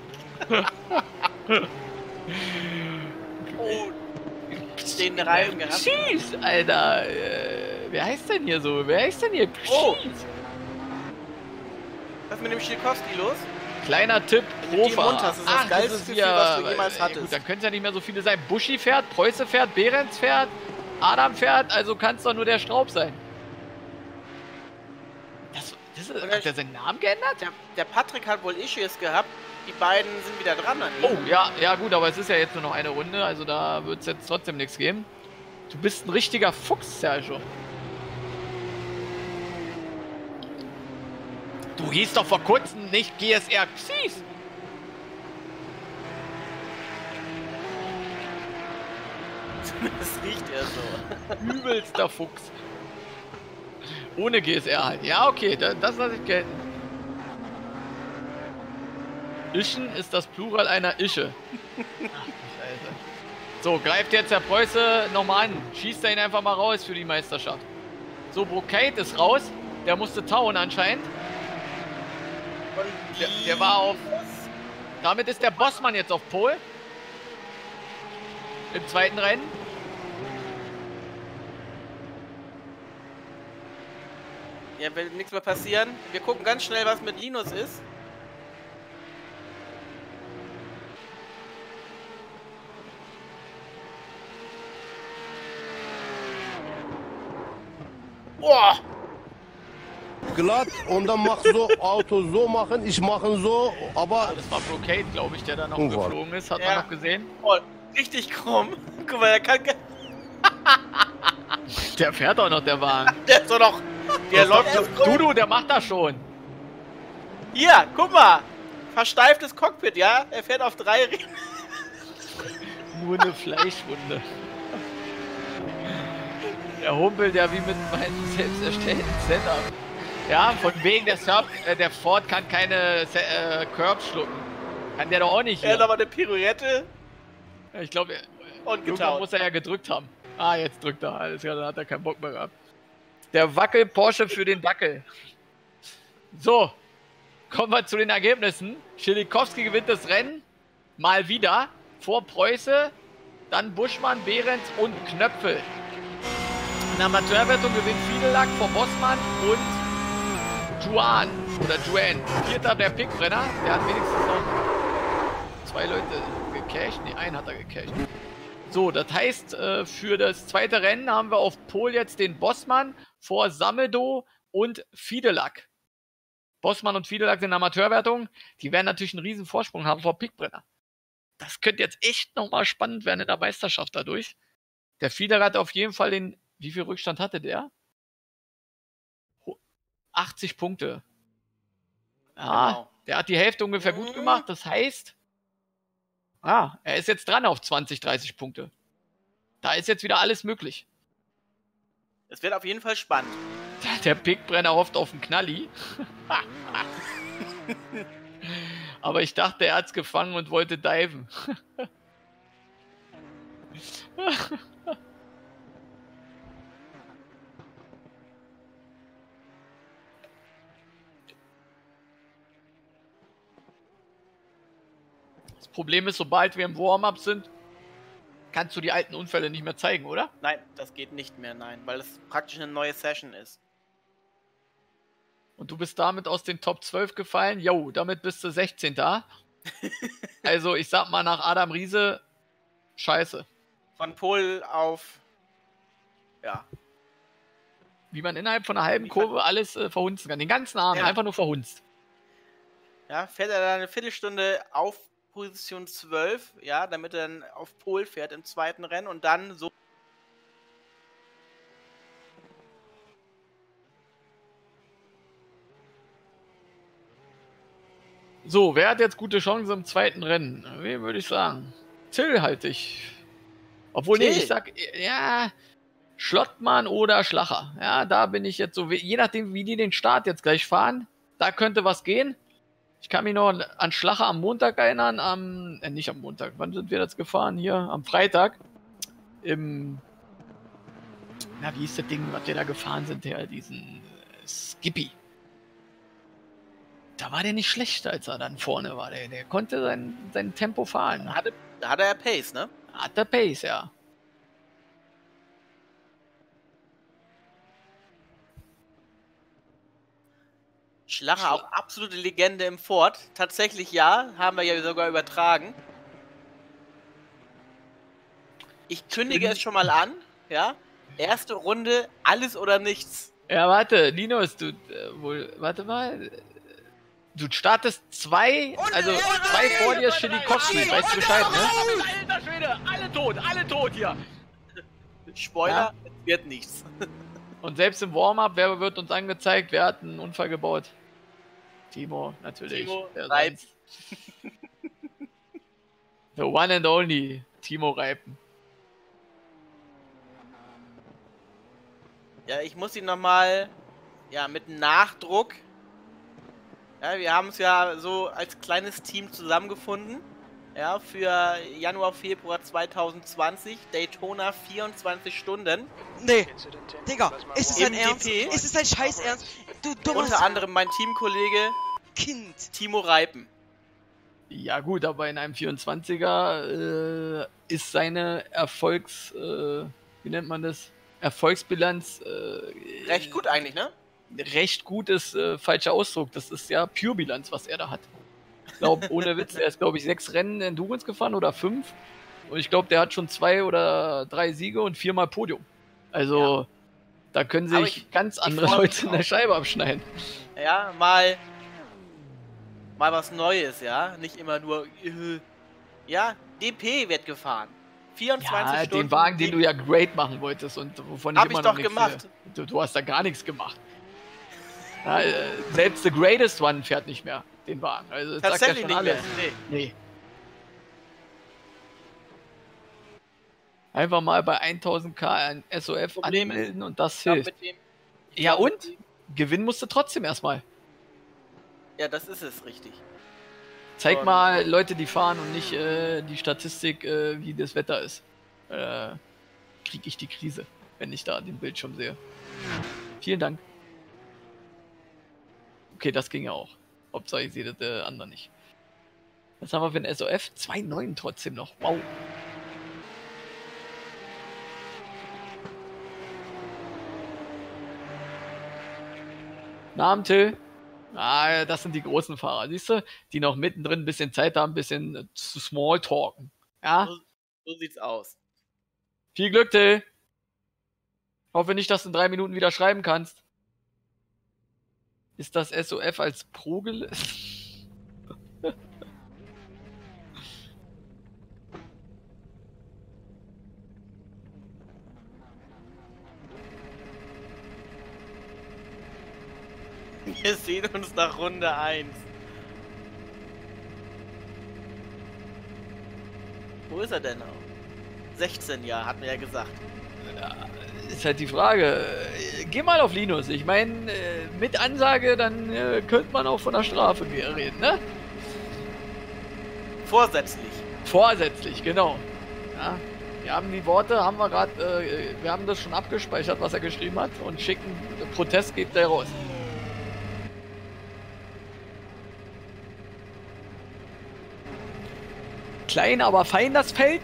Speaker 1: Oh, den Reifen gehabt.
Speaker 2: Psyx, Alter. Wer heißt denn hier so? Wer heißt denn hier?
Speaker 1: Oh.
Speaker 2: Psyx.
Speaker 1: Was ist mit dem Schilkowski los?
Speaker 2: Kleiner Tipp,
Speaker 1: Mit dem
Speaker 2: Profa.
Speaker 1: Mund hast du das geilste Gefühl, was du jemals hattest.
Speaker 2: Gut, dann können es ja nicht mehr so viele sein. Buschi fährt, Preuße fährt, Behrens fährt, Adam fährt, also kann es doch nur der Straub sein. Hat der seinen Namen geändert?
Speaker 1: Der Patrick hat wohl Issues gehabt. Die beiden sind wieder dran an ihm.
Speaker 2: Oh, ja gut, aber es ist ja jetzt nur noch eine Runde, also da wird es jetzt trotzdem nichts geben. Du bist ein richtiger Fuchs, Sergio. Du hieß doch vor kurzem nicht GSR Xyz.
Speaker 1: Das riecht er so.
Speaker 2: Übelster Fuchs. Ohne GSR halt. Ja, okay, das lasse ich gelten. Ischen ist das Plural einer Ische. Ach, Scheiße. So, greift jetzt der Preuße nochmal an. Schießt er ihn einfach mal raus für die Meisterschaft. So, Brocade ist raus. Der musste tauen anscheinend. Der war auf... Damit ist der Bossmann jetzt auf Pole. Im zweiten Rennen.
Speaker 1: Ja, will nichts mehr passieren. Wir gucken ganz schnell, was mit Linus ist. Boah!
Speaker 5: glatt und dann mach so Auto so machen, ich mache so, aber
Speaker 2: Das war Brocade, glaube ich, der da noch
Speaker 5: Unwahr.
Speaker 2: geflogen ist. Hat
Speaker 1: Ja.
Speaker 2: man noch gesehen.
Speaker 1: Oh, richtig krumm. Guck mal, der kann...
Speaker 2: Der fährt auch noch, der Wagen.
Speaker 1: Der ist doch noch... Der läuft noch krumm.
Speaker 2: Dudu, der macht das schon.
Speaker 1: Hier, guck mal. Versteiftes Cockpit, ja? Er fährt auf 3 Rädern.
Speaker 2: Nur eine Fleischwunde. Der humpelt ja wie mit meinem selbst erstellten Setup. Ja, von wegen der Ford kann keine Curbs schlucken. Kann der doch auch nicht
Speaker 1: Er hat
Speaker 2: hier.
Speaker 1: aber eine Pirouette
Speaker 2: Ja, ich glaube,
Speaker 1: und
Speaker 2: irgendwann
Speaker 1: getaut.
Speaker 2: muss er ja gedrückt haben. Ah, jetzt drückt er. Alles klar, dann hat er keinen Bock mehr gehabt. Der Wackel Porsche für den Dackel. So, kommen wir zu den Ergebnissen. Schilikowski gewinnt das Rennen. Mal wieder. Vor Preuße, dann Buschmann, Behrens und Knöpfel. In der Amateurwertung gewinnt Fiedelack vor Bossmann und Juan oder Juan. Vierter der Pickbrenner. Der hat wenigstens noch 2 Leute gecasht. Ne, einen hat er gecasht. So, das heißt, für das zweite Rennen haben wir auf Pol jetzt den Bossmann vor Samedo und Fiedelack. Bossmann und Fiedelack sind in der Amateurwertung. Die werden natürlich einen riesen Vorsprung haben vor Pickbrenner. Das könnte jetzt echt nochmal spannend werden in der Meisterschaft dadurch. Der Fiedelack hat auf jeden Fall den... Wie viel Rückstand hatte der? 80 Punkte. Ja,
Speaker 1: Genau.
Speaker 2: der hat die Hälfte ungefähr gut gemacht. Das heißt, er ist jetzt dran auf 20, 30 Punkte. Da ist jetzt wieder alles möglich.
Speaker 1: Es wird auf jeden Fall spannend.
Speaker 2: Der Pickbrenner hofft auf einen Knalli. Aber ich dachte, er hat's gefangen und wollte diven. Das Problem ist, sobald wir im Warm-up sind, kannst du die alten Unfälle nicht mehr zeigen, oder?
Speaker 1: Nein, das geht nicht mehr, nein, weil es praktisch eine neue Session ist.
Speaker 2: Und du bist damit aus den Top 12 gefallen. Jo, damit bist du 16. da. Also, ich sag mal nach Adam Riese, scheiße.
Speaker 1: Von Pol auf... Ja.
Speaker 2: Wie man innerhalb von einer halben Kurve alles verhunzen kann. Den ganzen Abend
Speaker 1: Ja.
Speaker 2: einfach nur verhunzt.
Speaker 1: Ja, fährt er dann eine Viertelstunde auf Position 12, ja, damit er dann auf Pol fährt im zweiten Rennen und dann so
Speaker 2: So, wer hat jetzt gute Chancen im zweiten Rennen? Wen würde ich sagen? Till halte ich. Obwohl, nee, ich sag, ja, Schlottmann oder Schlacher. Ja, da bin ich jetzt so, je nachdem, wie die den Start jetzt gleich fahren, da könnte was gehen. Ich kann mich noch an Schlacher am Montag erinnern, nicht am Montag, wann sind wir jetzt gefahren? Hier, am Freitag. Wie hieß das Ding, was wir da gefahren sind, diesen Skippy. Da war der nicht schlecht, als er dann vorne war. Der konnte sein Tempo fahren.
Speaker 1: Da hatte er Pace, ne?
Speaker 2: Hat der Pace, ja.
Speaker 1: Schlacher auch absolute Legende im Ford. Tatsächlich ja, haben wir ja sogar übertragen. Ich kündige es schon mal an, ja. Erste Runde, alles oder nichts.
Speaker 2: Ja, warte, Linus, warte mal. Du startest zwei vor dir ist Schilikowski, weißt du Bescheid, ne? Alter Schwede, alle tot hier.
Speaker 1: Spoiler,
Speaker 2: Ja?
Speaker 1: es wird nichts.
Speaker 2: Und selbst im Warm-Up, wer wird uns angezeigt, wer hat einen Unfall gebaut? Timo, natürlich.
Speaker 1: Timo
Speaker 2: Der
Speaker 1: Reip.
Speaker 2: sonst. The one and only Timo Reipen.
Speaker 1: Ja, ich muss ihn nochmal, ja, mit Nachdruck. Ja, wir haben es ja so als kleines Team zusammengefunden. Ja, für Januar, Februar 2020, Daytona 24 Stunden.
Speaker 6: Nee, Digga, ist es dein
Speaker 1: Im
Speaker 6: Ernst?
Speaker 1: DP.
Speaker 6: Ist es dein Scheiß Ernst? Du dummes
Speaker 1: Unter anderem mein Teamkollege
Speaker 6: Kind.
Speaker 1: Timo Reipen.
Speaker 2: Ja gut, aber in einem 24er ist seine wie nennt man das? Erfolgsbilanz
Speaker 1: Recht gut eigentlich, ne?
Speaker 2: recht gut ist falscher Ausdruck. Das ist ja Pure-Bilanz, was er da hat. Ich glaube, ohne Witz, er ist, glaube ich, 6 Rennen Endurance gefahren oder 5. Und ich glaube, der hat schon 2 oder 3 Siege und 4-mal Podium. Also, da können sich ganz andere Leute in der Scheibe abschneiden.
Speaker 1: Ja, mal was Neues, ja. Nicht immer nur, ja, DP wird gefahren. 24
Speaker 2: Ja,
Speaker 1: Stunden.
Speaker 2: den Wagen, den du ja great machen wolltest und wovon
Speaker 1: Hab
Speaker 2: ich immer
Speaker 1: ich
Speaker 2: noch
Speaker 1: doch
Speaker 2: nichts
Speaker 1: gemacht.
Speaker 2: sehe. Du hast da gar nichts gemacht. Ja, selbst the greatest one fährt nicht mehr den Wagen. Also das sagt ja
Speaker 1: Tatsächlich
Speaker 2: schon
Speaker 1: nicht
Speaker 2: alles.
Speaker 1: mehr. Nee.
Speaker 2: Nee. Einfach mal bei 1000k ein SOF
Speaker 1: Problem
Speaker 2: anmelden und das
Speaker 1: Ich glaub,
Speaker 2: hilft.
Speaker 1: mit dem-
Speaker 2: Ja
Speaker 1: glaub, mit
Speaker 2: und?
Speaker 1: dem-
Speaker 2: Gewinnen musst du trotzdem erstmal.
Speaker 1: Ja, das ist es, richtig.
Speaker 2: Zeig
Speaker 1: Und-
Speaker 2: mal Leute, die fahren und nicht die Statistik, wie das Wetter ist. Krieg ich die Krise, wenn ich da den Bildschirm sehe. Vielen Dank. Okay, das ging ja auch. Hauptsache ich sehe das andere nicht. Was haben wir für ein SOF? 2,9 trotzdem noch. Wow. Namen Till. Ah, das sind die großen Fahrer, siehst du? Die noch mittendrin ein bisschen Zeit haben, ein bisschen zu Smalltalken. Ja?
Speaker 1: So sieht's aus.
Speaker 2: Viel Glück, Till. Hoffe nicht, dass du in 3 Minuten wieder schreiben kannst. Ist das SOF als Pro gelistet?
Speaker 1: Wir sehen uns nach Runde 1. Wo ist er denn auch? 16 Jahre, hat mir ja gesagt.
Speaker 2: Ist halt die Frage. Geh mal auf Linus. Ich meine, mit Ansage, dann könnte man auch von der Strafe reden, ne?
Speaker 1: Vorsätzlich.
Speaker 2: Vorsätzlich, genau. Ja, wir haben die Worte, haben wir gerade, wir haben das schon abgespeichert, was er geschrieben hat und schicken, Protest geht da raus. Klein, aber fein das Feld.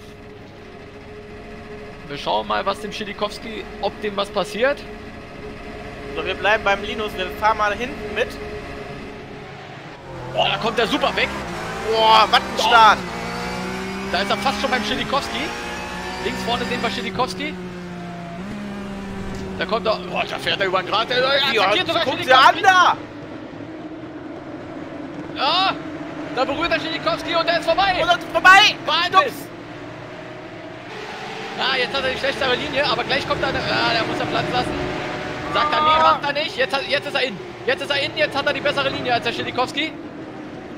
Speaker 2: Wir schauen mal, was dem Schilikowski, ob dem was passiert.
Speaker 1: So, wir bleiben beim Linus. Wir fahren mal hinten mit.
Speaker 2: Boah, da kommt er super weg.
Speaker 1: Boah, was ein Start.
Speaker 2: Da ist er fast schon beim Schilikowski. Links vorne sehen wir Schilikowski. Da kommt er. Boah, da fährt er über den Grat.
Speaker 1: Ja, guck dir an da.
Speaker 2: Ja, da berührt er Schilikowski und er ist vorbei.
Speaker 1: Und dann vorbei.
Speaker 2: Wahnsinn. Ja, jetzt hat er die schlechtere Linie, aber gleich kommt er. Ja, der muss er Platz lassen. Sagt er, nee, macht er nicht. Jetzt ist er in. Jetzt ist er in, jetzt hat er die bessere Linie als der Schilikowski.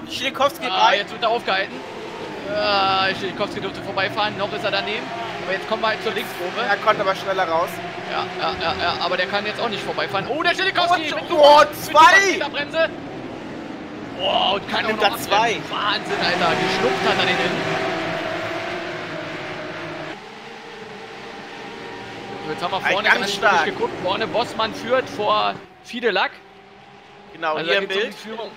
Speaker 1: Schilikowski
Speaker 2: jetzt wird er aufgehalten. Schilikowski durfte vorbeifahren, noch ist er daneben. Aber jetzt kommen wir halt zur Linkskurve.
Speaker 1: Er konnte aber schneller raus.
Speaker 2: Ja, aber der kann jetzt auch nicht vorbeifahren. Oh, der Schilikowski!
Speaker 1: Oh, 2!
Speaker 2: Bremse. Oh, und kann
Speaker 1: unter 2.
Speaker 2: Wahnsinn, Alter. Geschluckt hat er den hin. So, jetzt haben wir vorne
Speaker 1: ganz stark
Speaker 2: geguckt. Vorne Bossmann führt vor Fidelac.
Speaker 1: Genau,
Speaker 2: Also
Speaker 1: hier im Bild.
Speaker 2: Führung.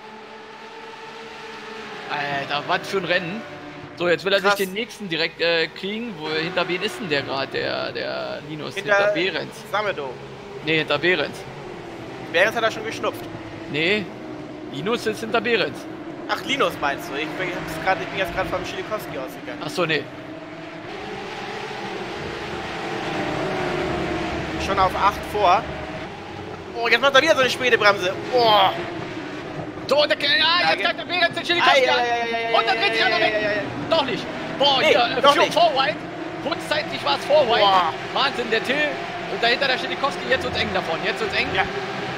Speaker 2: Alter, was für ein Rennen. So, jetzt will er sich den nächsten direkt kriegen. Hinter wen ist denn der gerade, der Linus? Hinter Behrens.
Speaker 1: Samedo.
Speaker 2: Ne, hinter Behrens.
Speaker 1: Behrens hat er schon geschnupft.
Speaker 2: Nee, Linus ist hinter Behrens.
Speaker 1: Ach, Linus meinst du? Ich bin jetzt gerade vom Schilikowski ausgegangen.
Speaker 2: Achso, nee.
Speaker 1: Schon auf 8 vor. Oh, jetzt macht er wieder so eine späte Bremse. Oh.
Speaker 2: So, und jetzt greift der Behrens den Schilikowski an. Und dann dreht sich einer weg. Doch nicht. Boah,
Speaker 1: nee,
Speaker 2: hier,
Speaker 1: doch nicht.
Speaker 2: Vorwhite. Kurzzeitig war es Vorwhite. Wahnsinn, der Till. Und dahinter der Schilikowski. Jetzt wird's eng davon. Jetzt wird's eng.
Speaker 1: Ja.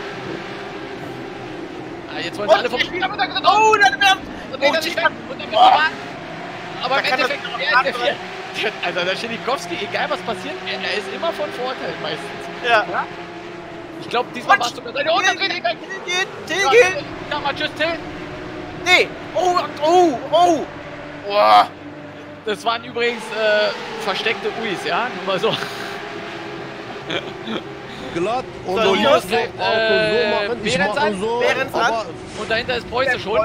Speaker 2: Jetzt wollen sie alle vom Spiel.
Speaker 1: Oh, dann wird
Speaker 2: er nicht weg. Und dann wird er aber im Endeffekt, er ist der Vier. Also der Schilikowski, egal was passiert, er ist immer von Vorteil meistens.
Speaker 1: Ja.
Speaker 2: Ich glaube, diesmal warst du bei seine
Speaker 1: Till geht.
Speaker 2: Sag mal tschüss, Till.
Speaker 1: Nee. Oh.
Speaker 2: Das waren übrigens versteckte Uis, ja? Nur mal so.
Speaker 5: Glatt und
Speaker 1: So,
Speaker 5: dann
Speaker 1: hier
Speaker 5: machst
Speaker 1: ist
Speaker 5: du Auto so machen, ich
Speaker 2: Behrens
Speaker 5: mache
Speaker 2: an,
Speaker 5: so.
Speaker 1: Behrens an.
Speaker 5: Aber
Speaker 2: Und dahinter ist Preuße schon.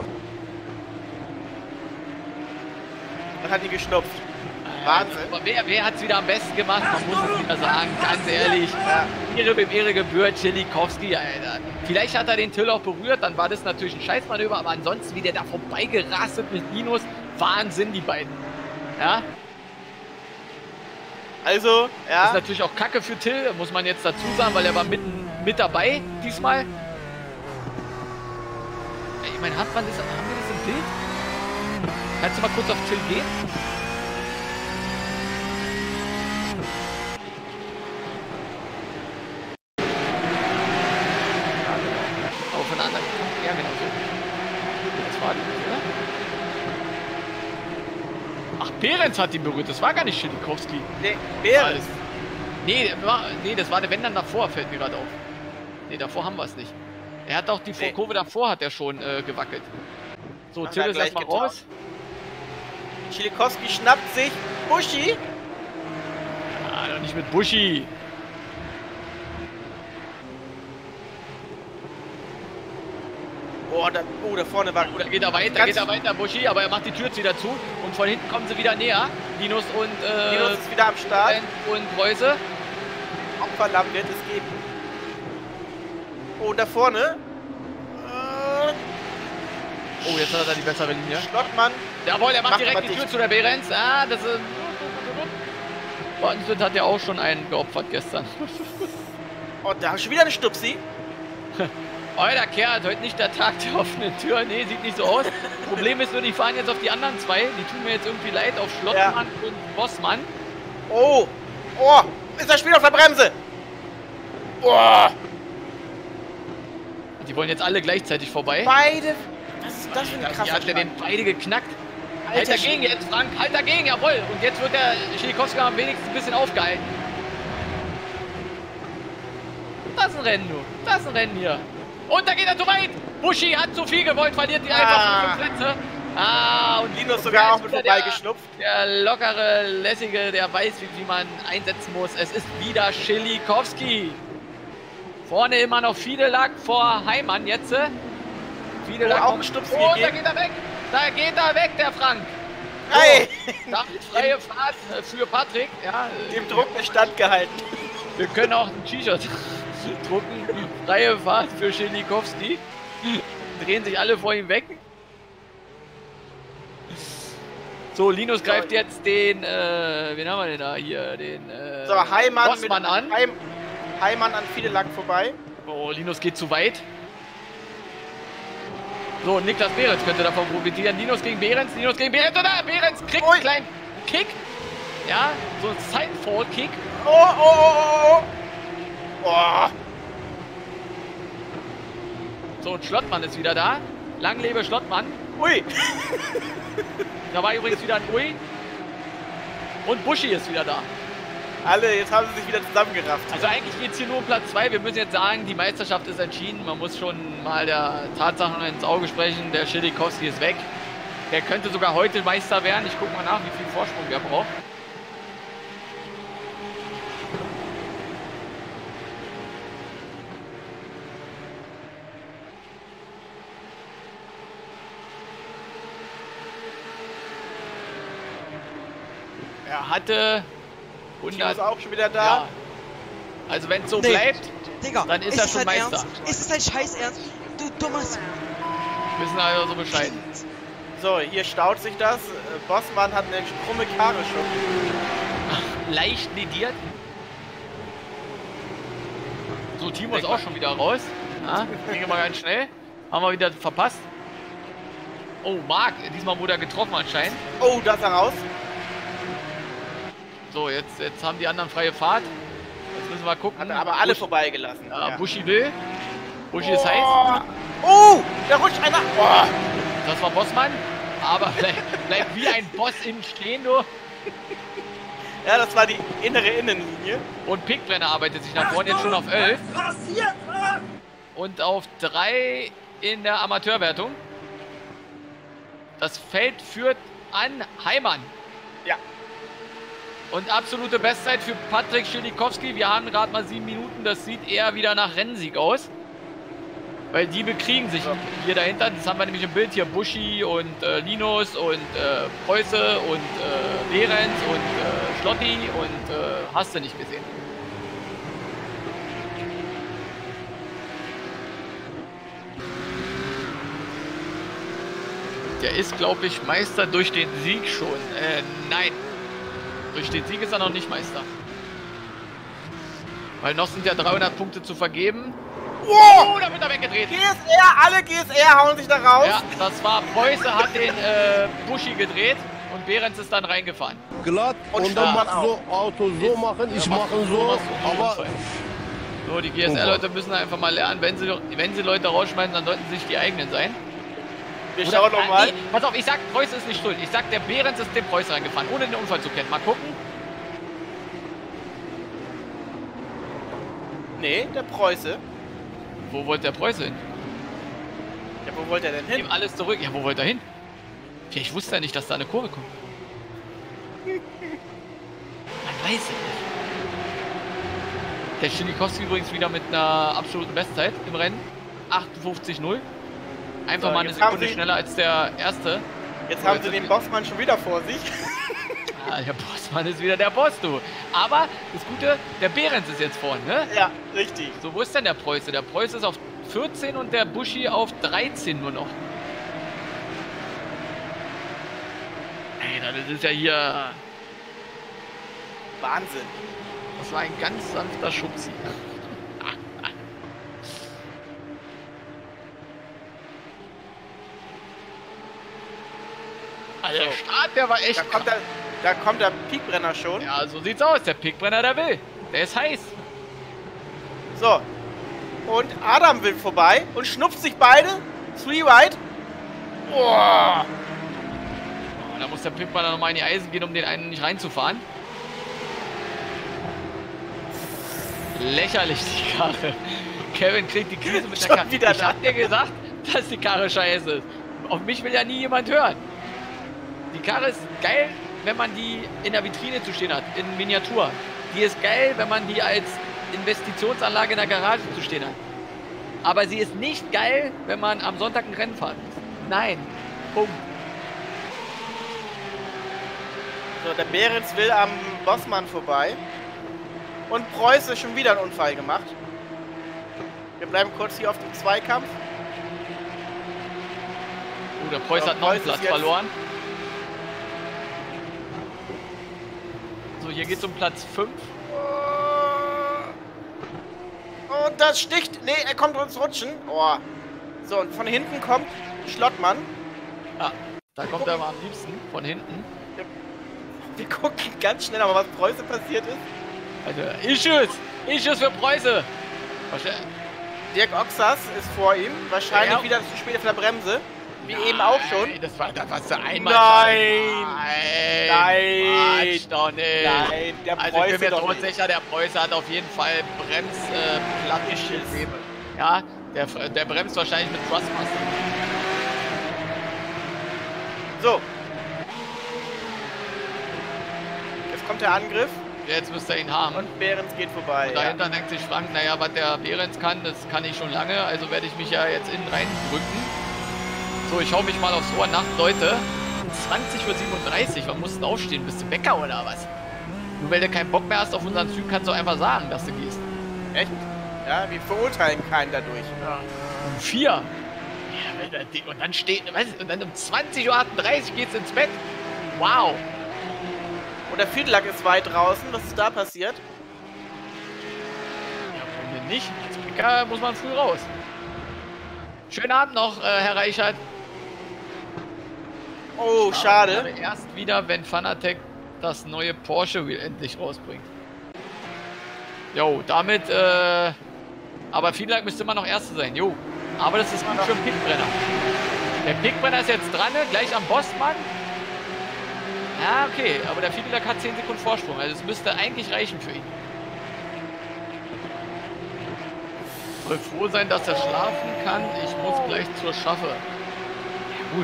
Speaker 1: Dann hat ihn geschnupft. Wahnsinn.
Speaker 2: Aber wer hat es wieder am besten gemacht? Man muss es wieder sagen, ganz ehrlich. Ehre wem Ehre gebührt, Schilikowski, Alter. Vielleicht hat er den Till auch berührt, dann war das natürlich ein Scheißmanöver, aber ansonsten, wie der da vorbeigerastet mit Linus, Wahnsinn, die beiden. Ja?
Speaker 1: Also, ja.
Speaker 2: Ist natürlich auch Kacke für Till, muss man jetzt dazu sagen, weil er war mit dabei diesmal. Ich meine, haben wir das im Bild? Kannst du mal kurz auf Till gehen? Aber von der anderen. Ja, genau so. Das war die, oder? Ach, Behrens hat ihn berührt. Das war gar nicht Schilikowski.
Speaker 1: Nee, Behrens.
Speaker 2: Nee, das war der Wenn dann davor, fällt mir gerade auf. Nee, davor haben wir es nicht. Er hat auch die Kurve davor hat er schon gewackelt. So, Till ist erstmal raus.
Speaker 1: Schilikowski schnappt sich Buschi.
Speaker 2: Ja, doch nicht mit Buschi.
Speaker 1: Da vorne war.
Speaker 2: Da geht er weiter, Buschi, aber er macht die Tür jetzt wieder zu. Und von hinten kommen sie wieder näher. Linus und
Speaker 1: Linus ist wieder am Start.
Speaker 2: Und Preuße.
Speaker 1: Opferlamm wird es geben. Oh, da vorne.
Speaker 2: Oh, jetzt hat er die bessere Linie.
Speaker 1: Schlottmann.
Speaker 2: Jawohl, er macht direkt die
Speaker 1: dicht.
Speaker 2: Tür zu der Behrens. Ah, das ist... Bartenswitt hat ja auch schon einen geopfert gestern.
Speaker 1: Oh, da ist schon wieder eine Stupsi.
Speaker 2: Euer Kerl, heute nicht der Tag der offenen Tür. Nee, sieht nicht so aus. Problem ist nur, die fahren jetzt auf die anderen zwei. Die tun mir jetzt irgendwie leid, auf Schlottmann und Bossmann.
Speaker 1: Oh, ist das Spiel auf der Bremse.
Speaker 2: Die wollen jetzt alle gleichzeitig vorbei.
Speaker 1: Beide. Was ist das für ein krasser
Speaker 2: Hier hat er den beide geknackt.
Speaker 1: Alter,
Speaker 2: Halt dagegen jetzt, Frank. Halt dagegen, jawohl. Und jetzt wird der Schilikowski am wenigsten ein bisschen aufgehalten. Das ist ein Rennen, du. Das ist ein Rennen hier. Und da geht er zu weit. Buschi hat zu viel gewollt, verliert die einfach 5 Plätze. Und
Speaker 1: Linus sogar auch mit vorbeigeschnupft.
Speaker 2: Der lockere, lässige, der weiß, wie man einsetzen muss. Es ist wieder Schilikowski. Vorne immer noch Fidelac vor Heimann jetzt. Fidelac
Speaker 1: auch ein Stups
Speaker 2: da geht er weg. Da geht er weg, der Frank.
Speaker 1: Hey!
Speaker 2: Damit freie Fahrt für Patrick. Ja,
Speaker 1: dem Druck nicht standgehalten.
Speaker 2: Wir können auch ein T-Shirt drucken. Freie Fahrt für Schilikowski. Drehen sich alle vor ihm weg. So, Linus greift jetzt den, wen haben wir denn da hier? Den,
Speaker 1: Heimann
Speaker 2: Bossmann an.
Speaker 1: Heimann an Fidelac vorbei.
Speaker 2: Oh, Linus geht zu weit. So, Niklas Behrens könnte davon profitieren. Linus gegen Behrens, oder? Behrens kriegt einen kleinen Kick. Ja, so ein Sidefall-Kick.
Speaker 1: Oh.
Speaker 2: So, und Schlottmann ist wieder da. Lang lebe Schlottmann.
Speaker 1: Ui.
Speaker 2: Da war übrigens wieder ein Ui. Und Buschi ist wieder da.
Speaker 1: Alle, jetzt haben sie sich wieder zusammengerafft.
Speaker 2: Also eigentlich geht es hier nur um Platz 2. Wir müssen jetzt sagen, die Meisterschaft ist entschieden. Man muss schon mal der Tatsachen ins Auge sprechen. Der Schilikowski ist weg. Der könnte sogar heute Meister werden. Ich gucke mal nach, wie viel Vorsprung der braucht. Er hatte 100.
Speaker 1: Timo ist auch schon wieder da.
Speaker 2: Ja. Also wenn es so
Speaker 6: Nee.
Speaker 2: bleibt,
Speaker 6: Digga,
Speaker 2: dann ist er schon
Speaker 6: dein
Speaker 2: Meister.
Speaker 6: Ernst? Ist es dein Scheiß Ernst? Du dummes
Speaker 2: wissen also so Bescheid.
Speaker 6: Kind.
Speaker 1: So, hier staut sich das. Bossmann hat eine krumme Karre schon.
Speaker 2: Leicht lediert. So, Timo ist auch schon wieder raus. Ja, ging mal ganz schnell. Haben wir wieder verpasst. Oh, Marc, diesmal wurde er getroffen anscheinend.
Speaker 1: Oh, da ist er raus.
Speaker 2: So, jetzt haben die anderen freie Fahrt. Jetzt müssen wir gucken.
Speaker 1: Hat er aber alle vorbeigelassen.
Speaker 2: Ja, Buschi will. Buschi ist heiß.
Speaker 1: Oh, da rutscht einer. Oh.
Speaker 2: Das war Bossmann. Aber bleibt wie ein Boss im Stehen, du.
Speaker 1: Ja, das war die innere Innenlinie.
Speaker 2: Und Pickbrenner arbeitet sich nach vorne jetzt schon auf 11. Und auf 3 in der Amateurwertung. Das Feld führt an Heimann.
Speaker 1: Ja.
Speaker 2: Und absolute Bestzeit für Patrick Schilikowski. Wir haben gerade mal 7 Minuten. Das sieht eher wieder nach Rennsieg aus. Weil die bekriegen sich hier dahinter. Das haben wir nämlich im Bild hier. Buschi und Linus und Preuße und Behrens und Schlotti und hast du nicht gesehen. Der ist, glaube ich, Meister durch den Sieg schon. Nein. Durch den Sieg ist er noch nicht Meister. Weil noch sind ja 300 Punkte zu vergeben.
Speaker 1: Wow.
Speaker 2: Oh, da wird er weggedreht.
Speaker 1: GSR, alle GSR hauen sich da raus.
Speaker 2: Ja, das war Preuße, hat den Buschi gedreht und Behrens ist dann reingefahren.
Speaker 5: Glatt
Speaker 1: Und
Speaker 5: und dann
Speaker 1: Start
Speaker 5: machst du Auto so machen, ich mache so, aber
Speaker 2: So, die GSR-Leute müssen einfach mal lernen, wenn sie Leute rausschmeißen, dann sollten sie sich die eigenen sein.
Speaker 1: Wir schauen nochmal.
Speaker 2: Nee, pass auf, ich sag, Preuße ist nicht schuld. Ich sag, der Behrens ist dem Preuße reingefahren, ohne den Unfall zu kennen. Mal gucken.
Speaker 1: Nee, der Preuße.
Speaker 2: Wo wollte der Preuße hin?
Speaker 1: Ja, wo wollte er denn hin?
Speaker 2: Ihm alles zurück. Ja, wo wollte er hin? Ja, ich wusste ja nicht, dass da eine Kurve kommt. Man weiß es nicht. Der Schilikowski übrigens wieder mit einer absoluten Bestzeit im Rennen. 58,0. Einfach
Speaker 1: So,
Speaker 2: mal eine
Speaker 1: jetzt haben
Speaker 2: Sekunde
Speaker 1: sie-
Speaker 2: schneller als der erste.
Speaker 1: Jetzt haben sie den Bossmann schon wieder vor sich.
Speaker 2: Ah, der Bossmann ist wieder der Boss, du. Aber das Gute, der Behrens ist jetzt vorne, ne?
Speaker 1: Ja, richtig.
Speaker 2: So, wo ist denn der Preuße? Der Preuße ist auf 14 und der Buschi auf 13 nur noch. Ey, das ist ja hier...
Speaker 1: Wahnsinn.
Speaker 2: Das war ein ganz sanfter Schubs hier. Also der Start, der war echt
Speaker 1: Da kommt der Piekbrenner schon.
Speaker 2: Ja, so sieht's aus. Der Pickbrenner, der will. Der ist heiß.
Speaker 1: So. Und Adam will vorbei und schnupft sich beide. Three wide. Boah.
Speaker 2: Oh, da muss der Pickbrenner nochmal in die Eisen gehen, um den einen nicht reinzufahren. Lächerlich, die Karre. Kevin kriegt die Krise mit der
Speaker 1: Schon
Speaker 2: Karre.
Speaker 1: wieder
Speaker 2: Ich
Speaker 1: da.
Speaker 2: hab dir gesagt, dass die Karre scheiße ist. Auf mich will ja nie jemand hören. Die Karre ist geil, wenn man die in der Vitrine zu stehen hat, in Miniatur. Die ist geil, wenn man die als Investitionsanlage in der Garage zu stehen hat. Aber sie ist nicht geil, wenn man am Sonntag ein Rennen fahren muss. Nein. Punkt.
Speaker 1: So, der Behrens will am Bossmann vorbei. Und Preuße schon wieder einen Unfall gemacht. Wir bleiben kurz hier auf dem Zweikampf.
Speaker 2: Oh, der Preuß
Speaker 1: Ja,
Speaker 2: hat noch einen
Speaker 1: Preuß ist
Speaker 2: Platz
Speaker 1: jetzt-
Speaker 2: verloren. So, hier geht's um Platz 5.
Speaker 1: Und das sticht. Nee, er kommt uns rutschen. Oh. So, und von hinten kommt Schlottmann.
Speaker 2: Ja, da kommt er mal am liebsten von hinten.
Speaker 1: Wir gucken ganz schnell, aber was Preuße passiert ist.
Speaker 2: Also, Issues für Preuße.
Speaker 1: Dirk Oxas ist vor ihm. Wahrscheinlich
Speaker 2: Ja.
Speaker 1: wieder zu spät auf der Bremse. Wie eben auch schon.
Speaker 2: Das war so einmal.
Speaker 1: Nein!
Speaker 2: Nein! Quatsch doch nicht!
Speaker 1: Nein, der
Speaker 2: Also ich bin
Speaker 1: Preuße
Speaker 2: mir
Speaker 1: doch
Speaker 2: tot
Speaker 1: nicht.
Speaker 2: sicher, der Preuße hat auf jeden Fall Bremsplattenschiss. Ja, der bremst wahrscheinlich mit Thrustmaster.
Speaker 1: So. Jetzt kommt der Angriff
Speaker 2: Jetzt müsste er ihn haben.
Speaker 1: und Behrens geht vorbei.
Speaker 2: Und dahinter denkt sich Frank, naja, was der Behrens kann, das kann ich schon lange, also werde ich mich ja jetzt innen reindrücken. So, ich hau mich mal aufs Ohr. Nacht, Leute. 20:37 Uhr. Wann musst du denn aufstehen? Bist du Bäcker oder was? Nur weil du keinen Bock mehr hast auf unseren Zug, kannst du einfach sagen, dass du gehst.
Speaker 1: Echt? Ja, wir verurteilen keinen dadurch.
Speaker 2: Um 4. Ja, und dann steht, weißt du, und dann um 20:38 Uhr geht's ins Bett. Wow.
Speaker 1: Und der Fiedlack ist weit draußen. Was ist da passiert?
Speaker 2: Ja, warum denn nicht? Als Bäcker muss man früh raus. Schönen Abend noch, Herr Reichert.
Speaker 1: Oh, schade.
Speaker 2: Aber erst wieder, wenn Fanatec das neue Porsche Wheel endlich rausbringt. Jo, damit, aber Fiedlack müsste immer noch Erste sein. Jo, aber das ist gut für den Pickbrenner. Der Pickbrenner ist jetzt dran, gleich am Bossmann. Ja, okay, aber der Fiedlack hat 10 Sekunden Vorsprung, also es müsste eigentlich reichen für ihn. Soll froh sein, dass er schlafen kann. Ich muss gleich zur Schaffe. Ja, gut.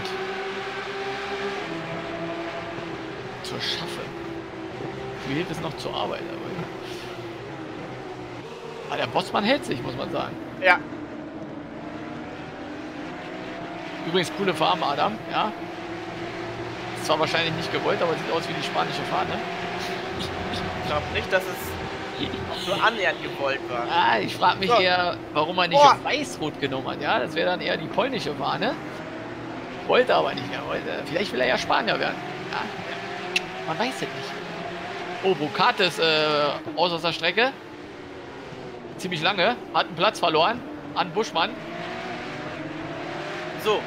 Speaker 2: Zur Schaffe. Fehlt es noch zur Arbeit, aber der Bossmann hält sich, muss man sagen.
Speaker 1: Ja.
Speaker 2: Übrigens coole Farbe, Adam, ja. Ist zwar wahrscheinlich nicht gewollt, aber sieht aus wie die spanische Fahne.
Speaker 1: Ich glaube nicht, dass es so annähernd gewollt war.
Speaker 2: Ah, ich frage mich
Speaker 1: So.
Speaker 2: eher, warum er nicht
Speaker 1: Boah.
Speaker 2: weiß-rot genommen hat. Ja, das wäre dann eher die polnische Fahne. Wollte aber nicht mehr. Vielleicht will er ja Spanier werden. Ja, man weiß es nicht. Oh, Brokat ist aus der Strecke. Ziemlich lange. Hat einen Platz verloren an Buschmann.
Speaker 1: So.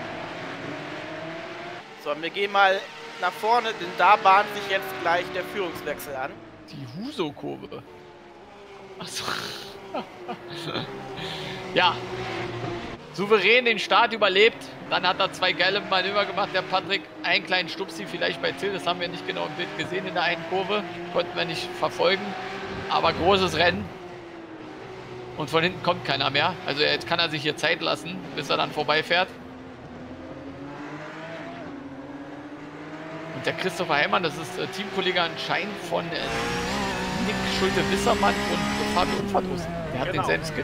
Speaker 1: So, wir gehen mal nach vorne, denn da bahnt sich jetzt gleich der Führungswechsel an.
Speaker 2: Die Huso-Kurve. Achso. Ja. Souverän den Start überlebt. Dann hat er 2 geile Manöver gemacht, der Patrick. Einen kleinen Stupsi vielleicht bei Till. Das haben wir nicht genau im Bild gesehen in der einen Kurve. Konnten wir nicht verfolgen. Aber großes Rennen. Und von hinten kommt keiner mehr. Also jetzt kann er sich hier Zeit lassen, bis er dann vorbeifährt. Und der Christopher Heimann, das ist Teamkollege anscheinend von Nick Schulte-Wissermann und Fabio Umfadus. Der hat
Speaker 1: Genau.
Speaker 2: denselben Skin.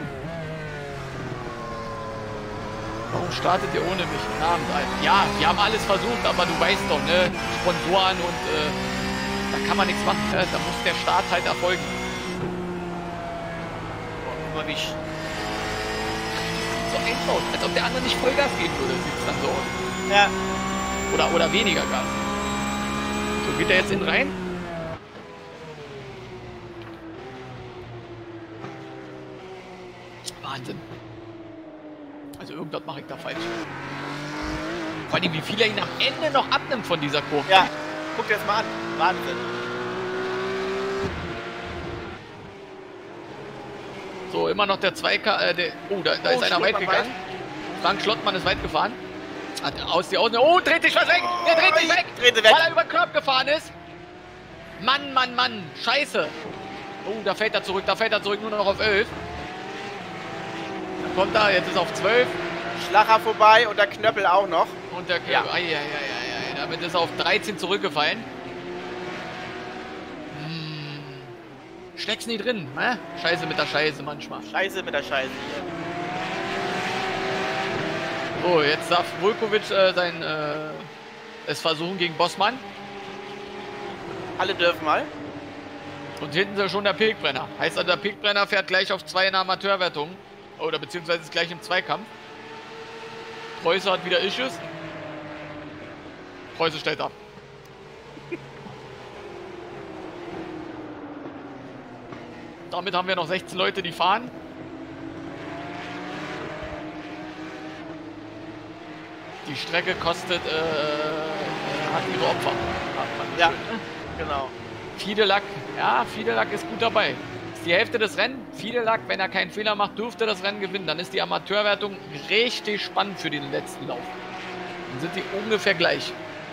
Speaker 2: Warum startet ihr ohne mich? Guten Abend, Alter. Ja, wir haben alles versucht, aber du weißt doch, ne? Sponsoren und da kann man nichts machen. Ne? Da muss der Start halt erfolgen.
Speaker 1: Guck mal, wie
Speaker 2: So einfach, als ob der andere nicht Vollgas geben würde, sieht es dann so aus.
Speaker 1: ja.
Speaker 2: Oder weniger Gas. So, geht er jetzt in rein? Wahnsinn. Also irgendwas mache ich da falsch. Vor allem, wie viel er ihn am Ende noch abnimmt von dieser Kurve.
Speaker 1: Ja, guck dir das mal an. Wahnsinn.
Speaker 2: So, immer noch der 2K, oh, da ist einer weit
Speaker 1: Schlottmann
Speaker 2: gegangen. Frank Schlottmann ist weit gefahren. Hat aus die Außen. Oh, dreht sich was weg! Der dreht sich weg!
Speaker 1: Drehte weg.
Speaker 2: Weil er über den Körper gefahren ist. Mann, Mann, Mann. Scheiße. Oh, da fällt er zurück, nur noch auf 11. Dann kommt er, jetzt ist er auf 12.
Speaker 1: Schlacher vorbei und der Knöppel auch noch.
Speaker 2: Und der
Speaker 1: Ja.
Speaker 2: damit ist er auf 13 zurückgefallen. Steck's nie drin, ne? Scheiße mit der Scheiße manchmal.
Speaker 1: Scheiße mit der Scheiße hier.
Speaker 2: So, jetzt darf Vulkovic es versuchen gegen Bossmann.
Speaker 1: Alle dürfen mal.
Speaker 2: Und hinten ist schon der Pilkbrenner. Heißt also, der Pilkbrenner fährt gleich auf 2 in der Amateurwertung. Oder beziehungsweise ist gleich im Zweikampf. Preuße hat wieder Issues. Preuße stellt ab. Damit haben wir noch 16 Leute, die fahren. Die Strecke kostet, hat ihre Opfer.
Speaker 1: Ja, genau.
Speaker 2: Fiedelack, ja, Fiedelack ist gut dabei. die Hälfte des Rennens. Viele Lack, wenn er keinen Fehler macht, dürfte das Rennen gewinnen. Dann ist die Amateurwertung richtig spannend für den letzten Lauf. Dann sind die ungefähr gleich.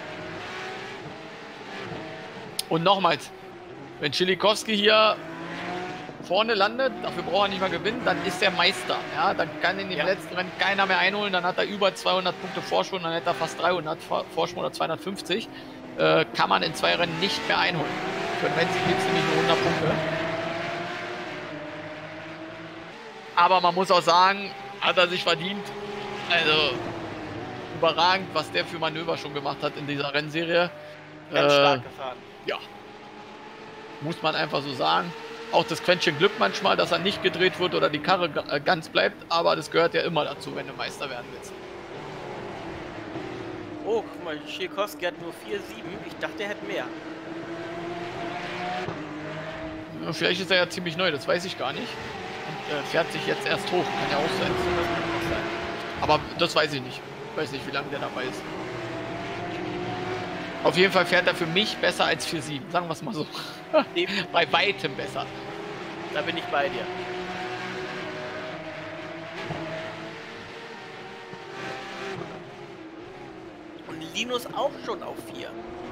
Speaker 2: Und nochmals, wenn Chilikowski hier vorne landet, dafür braucht er nicht mal gewinnen, dann ist er Meister. Ja, dann kann in dem letzten Rennen keiner mehr einholen, dann hat er über 200 Punkte Vorsprung, dann hat er fast 300 Vorsprung oder 250. Kann man in 2 Rennen nicht mehr einholen. Für den Rennsieg gibt es nämlich nur 100 Punkte. Aber man muss auch sagen, hat er sich verdient. Also überragend, was der für Manöver schon gemacht hat in dieser Rennserie.
Speaker 1: Ganz stark gefahren.
Speaker 2: Ja. Muss man einfach so sagen. Auch das Quäntchen Glück manchmal, dass er nicht gedreht wird oder die Karre ganz bleibt, aber das gehört ja immer dazu, wenn du Meister werden willst.
Speaker 1: Oh, guck mal, Chilikowski hat nur 4,7. Ich dachte, er hätte mehr.
Speaker 2: Ja, vielleicht ist er ja ziemlich neu, das weiß ich gar nicht. Und fährt sich jetzt erst hoch, kann ja auch sein. Aber das weiß ich nicht. Ich weiß nicht, wie lange der dabei ist. Auf jeden Fall fährt er für mich besser als 4,7, sagen wir es mal so. Bei weitem besser.
Speaker 1: Da bin ich bei dir. Und Linus auch schon auf 4.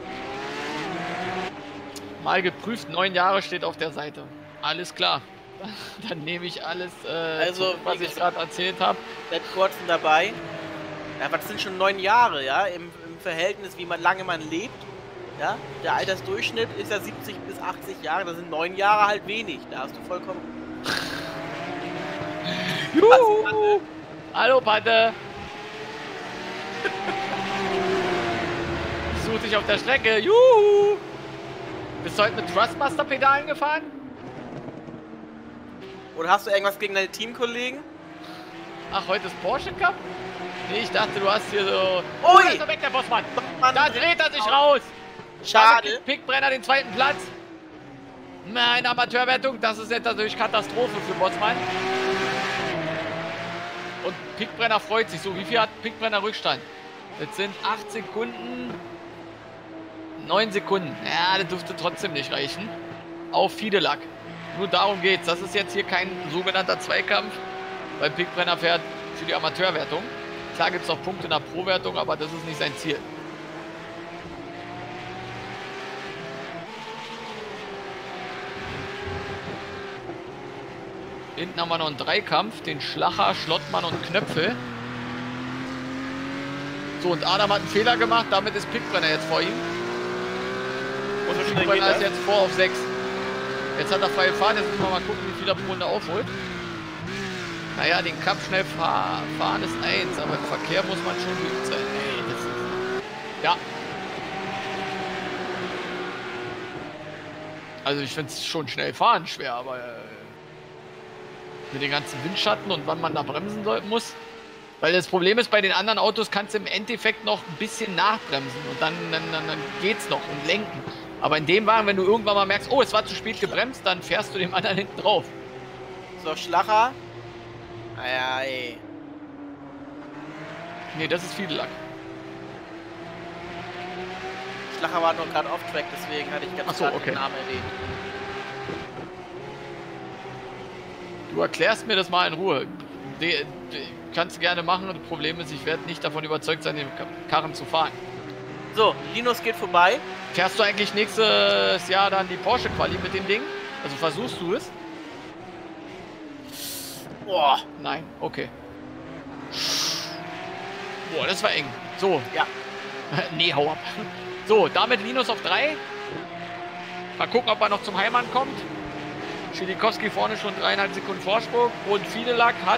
Speaker 2: Mal geprüft, 9 Jahre steht auf der Seite. Alles klar. Dann nehme ich alles,
Speaker 1: also,
Speaker 2: was ich gerade erzählt habe.
Speaker 1: Seit kurzem dabei. Ja, was sind schon 9 Jahre, ja? Im Verhältnis, wie lange man lebt. Ja? Der Altersdurchschnitt ist ja 70 bis 80 Jahre. Da sind 9 Jahre halt wenig. Da hast du vollkommen.
Speaker 2: Juhu! Hallo, Patte! Ich suche dich auf der Strecke. Juhu! Bist du heute mit Thrustmaster-Pedalen gefahren?
Speaker 1: Oder hast du irgendwas gegen deine Teamkollegen?
Speaker 2: Ach, heute ist Porsche Cup? Nee, ich dachte, du hast hier so...
Speaker 1: Oh,
Speaker 2: da ist er weg, der Bossmann! Da dreht er sich raus!
Speaker 1: Schade.
Speaker 2: Pickbrenner den 2. Platz. Nein, Amateurwertung, das ist jetzt natürlich Katastrophe für Bossmann. Und Pickbrenner freut sich so. Wie viel hat Pickbrenner Rückstand? Jetzt sind 8 Sekunden. 9 Sekunden. Ja, das dürfte trotzdem nicht reichen. Auf Fiedelak. Nur darum geht's. Das ist jetzt hier kein sogenannter Zweikampf, weil Pickbrenner fährt für die Amateurwertung. Klar gibt es noch Punkte in der Pro-Wertung, aber das ist nicht sein Ziel. Hinten haben wir noch einen Dreikampf, den Schlacher, Schlottmann und Knöpfel. So, und Adam hat einen Fehler gemacht, damit ist Pickbrenner jetzt vor ihm. Und Pickbrenner ist jetzt vor auf 6. Jetzt hat er freie Fahrt, jetzt müssen wir mal gucken, wie viel er pro Runde aufholt. Naja, den Cup schnell fahren ist 1, aber im Verkehr muss man schon geübt sein. Ey, das ist... Ja. Also ich finde es schon schnell fahren schwer, aber mit den ganzen Windschatten und wann man da bremsen muss. Weil das Problem ist, bei den anderen Autos kannst du im Endeffekt noch ein bisschen nachbremsen und dann geht's noch und lenken. Aber in dem Wagen, wenn du irgendwann mal merkst, oh, es war zu spät gebremst, dann fährst du dem anderen hinten drauf.
Speaker 1: So, Schlacher. Naja, ey.
Speaker 2: Nee, das ist Fiedelak.
Speaker 1: Schlacher war noch gerade off-track, deswegen hatte ich ganz klar den Namen erwähnt.
Speaker 2: Du erklärst mir das mal in Ruhe. Kannst du gerne machen. Das Problem ist, ich werde nicht davon überzeugt sein, den Karren zu fahren.
Speaker 1: So, Linus geht vorbei.
Speaker 2: Fährst du eigentlich nächstes Jahr dann die Porsche-Quali mit dem Ding? Also versuchst du es?
Speaker 1: Boah.
Speaker 2: Nein, okay. Boah, das war eng. So.
Speaker 1: Ja.
Speaker 2: Nee, hau ab. So, damit Linus auf 3. Mal gucken, ob er noch zum Heimann kommt. Chilikowski vorne schon 3,5 Sekunden Vorsprung. Und Fiedelak hat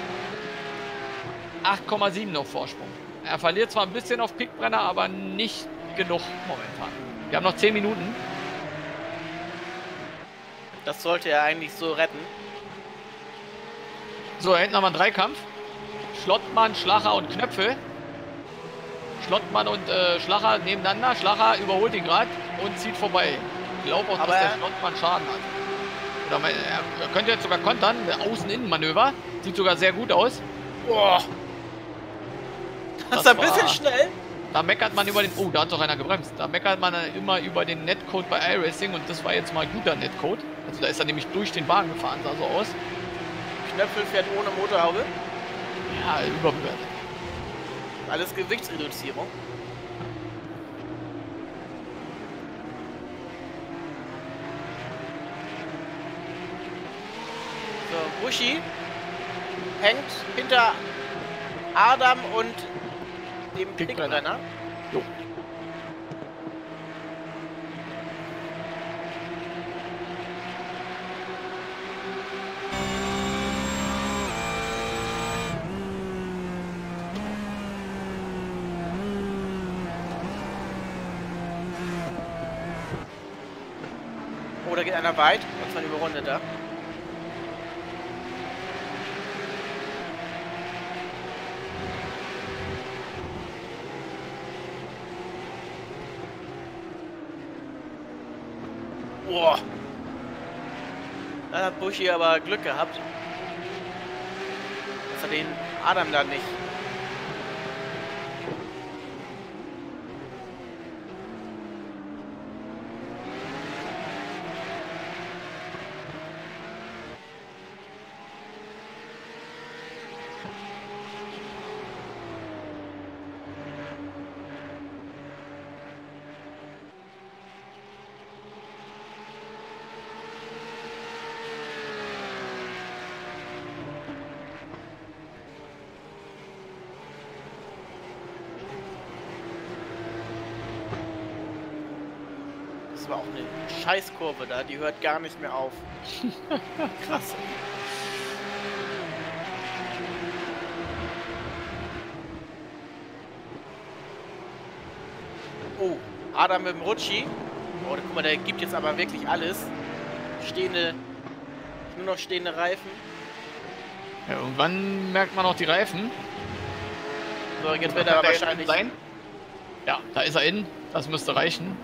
Speaker 2: 8,7 noch Vorsprung. Er verliert zwar ein bisschen auf Pickbrenner, aber nicht genug momentan. Wir haben noch 10 Minuten.
Speaker 1: Das sollte er eigentlich so retten.
Speaker 2: So, da hinten haben wir einen Dreikampf. Schlottmann, Schlacher und Knöpfel. Schlottmann und Schlacher nebeneinander. Schlacher überholt ihn gerade und zieht vorbei. Ich glaube auch, dass der Schlottmann Schaden hat. Oder er könnte jetzt sogar kontern. Außen-Innen-Manöver. Sieht sogar sehr gut aus.
Speaker 1: Boah. Das ist ein bisschen schnell.
Speaker 2: Da meckert man über den... Oh, da hat doch einer gebremst. Da meckert man immer über den Netcode bei iRacing und das war jetzt mal guter Netcode. Also da ist er nämlich durch den Wagen gefahren, sah so aus.
Speaker 1: Knöpfel fährt ohne Motorhaube.
Speaker 2: Ja, überbewertet.
Speaker 1: Alles Gewichtsreduzierung. So, Buschi hängt hinter Adam und dem Pickbrenner.
Speaker 2: Jo.
Speaker 1: Oh, da geht einer weit. Und zwar überrundet da. Boah. Da hat Buschi aber Glück gehabt. Dass er den Adam da nicht. Das war auch eine Scheißkurve da, die hört gar nicht mehr auf. Krass. Oh, Adam mit dem Rutschi. Oh, guck mal, der gibt jetzt aber wirklich alles. Nur noch stehende Reifen.
Speaker 2: Ja, irgendwann merkt man auch die Reifen.
Speaker 1: So, jetzt wird er aber wahrscheinlich
Speaker 2: sein. Ja, da ist er innen. Das müsste reichen.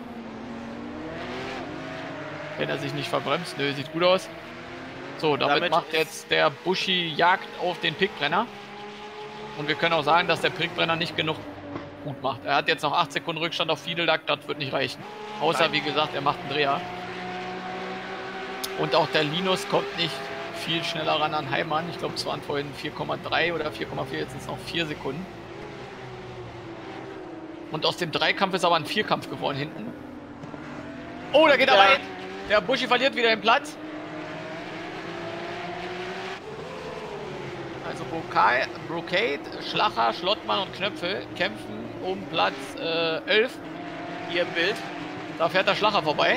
Speaker 2: Wenn er sich nicht verbremst. Nö, sieht gut aus. So, damit macht jetzt der Buschi Jagd auf den Pickbrenner. Und wir können auch sagen, dass der Pickbrenner nicht genug gut macht. Er hat jetzt noch 8 Sekunden Rückstand auf Fiedeldack, das wird nicht reichen. Außer, wie gesagt, er macht einen Dreher. Und auch der Linus kommt nicht viel schneller ran an Heimann. Ich glaube, es waren vorhin 4,3 oder 4,4, jetzt sind es noch 4 Sekunden. Und aus dem Dreikampf ist aber ein Vierkampf geworden hinten. Oh, da geht er rein! Der Buschi verliert wieder den Platz. Also Brocade, Schlacher, Schlottmann und Knöpfel kämpfen um Platz 11.
Speaker 1: Hier im Bild.
Speaker 2: Da fährt der Schlacher vorbei.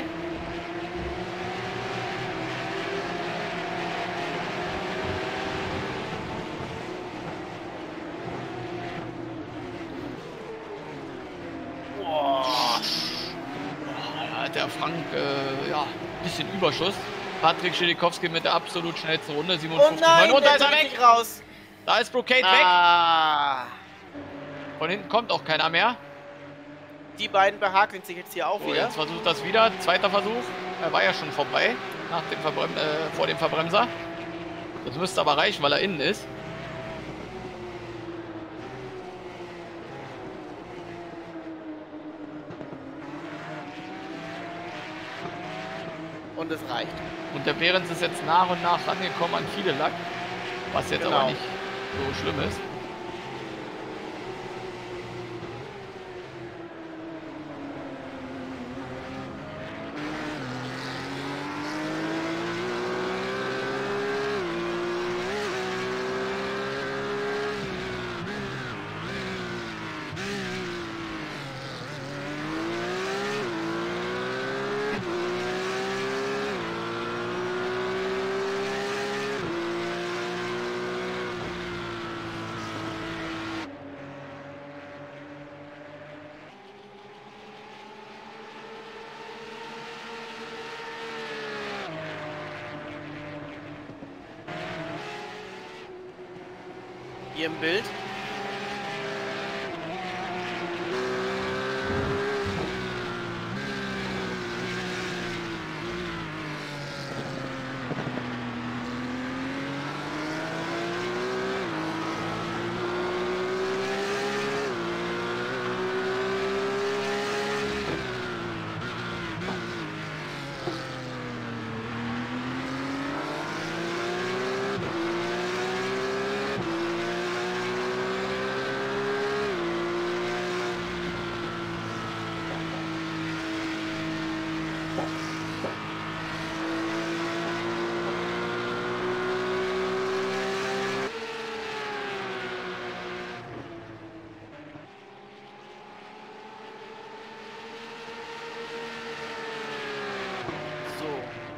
Speaker 2: Der Frank, ja, ein bisschen Überschuss. Patrick Schilikowski mit der absolut schnellsten Runde, 57.
Speaker 1: Oh nein,
Speaker 2: und da ist er
Speaker 1: weg!
Speaker 2: Raus. Da ist Brocade
Speaker 1: weg.
Speaker 2: Von hinten kommt auch keiner mehr.
Speaker 1: Die beiden behakeln sich jetzt hier auch wieder.
Speaker 2: Jetzt versucht das wieder. Zweiter Versuch. Er war ja schon vorbei. Nach dem vor dem Verbremser. Das müsste aber reichen, weil er innen ist.
Speaker 1: Und es reicht.
Speaker 2: Und der Behrens ist jetzt nach und nach rangekommen an Fiedeldack. Was jetzt aber nicht so schlimm ist.
Speaker 1: Hier im Bild.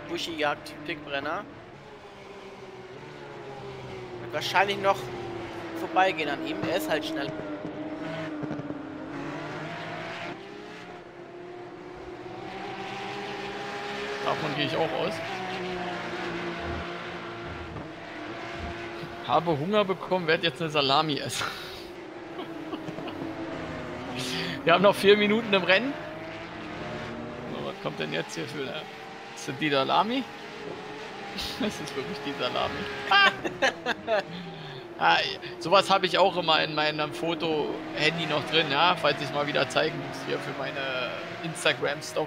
Speaker 1: Buschi jagt Pickbrenner. Wird wahrscheinlich noch vorbeigehen an ihm. Er ist halt schnell.
Speaker 2: Davon gehe ich auch aus. Habe Hunger bekommen, werde jetzt eine Salami essen. Wir haben noch 4 Minuten im Rennen. So, was kommt denn jetzt hier für eine... Sind die Salami? Das ist wirklich die Salami. Sowas habe ich auch immer in meinem Foto-Handy noch drin, ja, falls ich es mal wieder zeigen muss hier für meine Instagram-Story.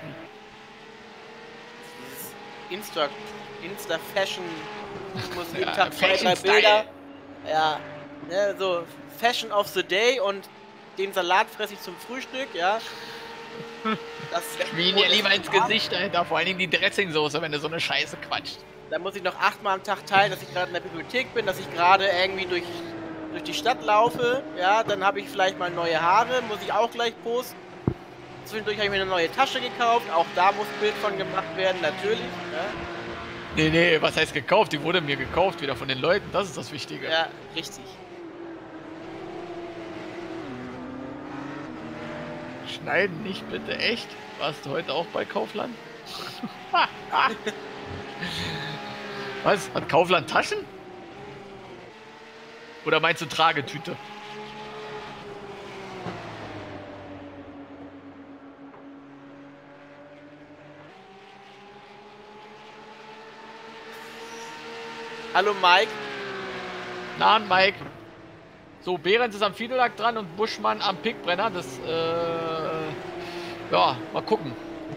Speaker 1: Insta-Fashion. Ich muss jeden
Speaker 2: Ja,
Speaker 1: Tag 2, 3 Bilder. Ja, ne, so Fashion of the Day und den Salat fresse ich zum Frühstück, ja. Das
Speaker 2: Wie dir lieber ins Gesicht, Alter. Vor allen Dingen die Dressingsoße, wenn du so eine Scheiße quatscht.
Speaker 1: Da muss ich noch 8-mal am Tag teilen, dass ich gerade in der Bibliothek bin, dass ich gerade irgendwie durch die Stadt laufe. Ja, dann habe ich vielleicht mal neue Haare, muss ich auch gleich posten. Zwischendurch habe ich mir eine neue Tasche gekauft, auch da muss ein Bild von gemacht werden, natürlich. Ja.
Speaker 2: Nee, was heißt gekauft? Die wurde mir gekauft, wieder von den Leuten, das ist das Wichtige.
Speaker 1: Ja, richtig.
Speaker 2: Schneiden nicht bitte, echt? Warst du heute auch bei Kaufland? Was? Hat Kaufland Taschen? Oder meinst du Tragetüte?
Speaker 1: Hallo Mike.
Speaker 2: Na, Mike. So, Behrens ist am Fiedellack dran und Buschmann am Pickbrenner. Das, ja, mal gucken.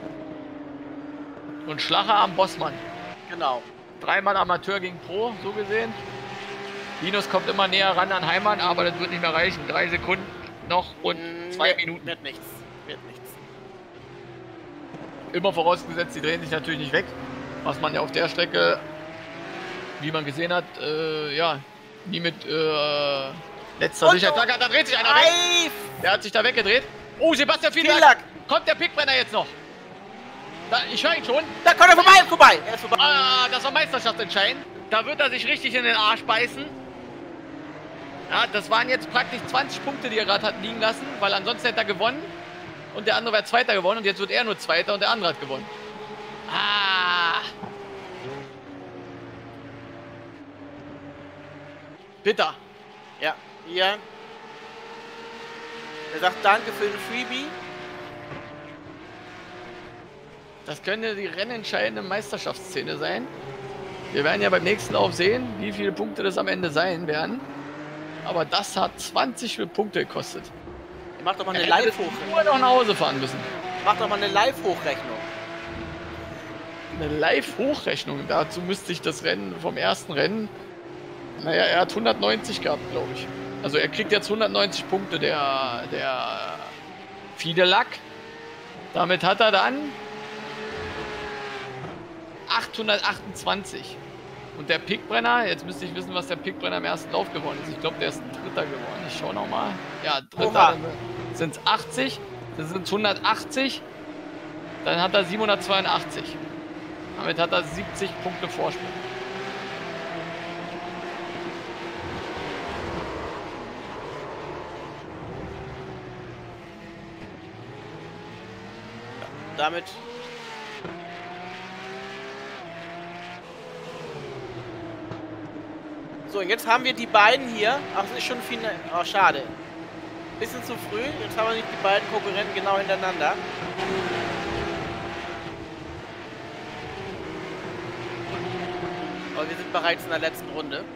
Speaker 2: Und Schlacher am Bossmann.
Speaker 1: Genau.
Speaker 2: 3-mal Amateur gegen Pro, so gesehen. Linus kommt immer näher ran an Heimann, aber das wird nicht mehr reichen. 3 Sekunden noch und 2 Minuten.
Speaker 1: Wird nichts. Wird nichts.
Speaker 2: Immer vorausgesetzt, die drehen sich natürlich nicht weg. Was man ja auf der Strecke, wie man gesehen hat, ja, nie mit letzter Sicherheit. Da dreht sich einer weg. Der hat sich da weggedreht. Oh, Sebastian Fiedellack. Kommt der Pickbrenner jetzt noch? Da, ich höre ihn schon.
Speaker 1: Da kommt er vorbei. Er ist vorbei.
Speaker 2: Ah, das war Meisterschaftsentscheidend. Da wird er sich richtig in den Arsch beißen. Ja, das waren jetzt praktisch 20 Punkte, die er gerade hat liegen lassen, weil ansonsten hätte er gewonnen und der andere wäre Zweiter gewonnen und jetzt wird er nur Zweiter und der andere hat gewonnen. Ah. Bitter.
Speaker 1: Ja, hier. Er sagt danke für den Freebie.
Speaker 2: Das könnte die rennentscheidende Meisterschaftsszene sein. Wir werden ja beim nächsten Lauf sehen, wie viele Punkte das am Ende sein werden. Aber das hat 20 Punkte gekostet.
Speaker 1: Mach doch mal eine Live-Hochrechnung.
Speaker 2: Nur noch nach Hause fahren müssen.
Speaker 1: Mach doch mal eine Live-Hochrechnung.
Speaker 2: Eine Live-Hochrechnung. Dazu müsste ich das Rennen vom ersten Rennen. Naja, er hat 190 gehabt, glaube ich. Also er kriegt jetzt 190 Punkte, der Fiedellack. Damit hat er dann 828. Und der Pickbrenner, jetzt müsste ich wissen, was der Pickbrenner im ersten Lauf gewonnen ist. Ich glaube, der ist ein Dritter geworden. Ich schaue nochmal. Ja, Dritter. Sind es 80. Das sind 180. Dann hat er 782. Damit hat er 70 Punkte Vorsprung.
Speaker 1: Damit so, und jetzt haben wir die beiden hier. Ach, das ist schon viel. Oh, schade. Bisschen zu früh. Jetzt haben wir nicht die beiden Konkurrenten genau hintereinander. Aber wir sind bereits in der letzten Runde.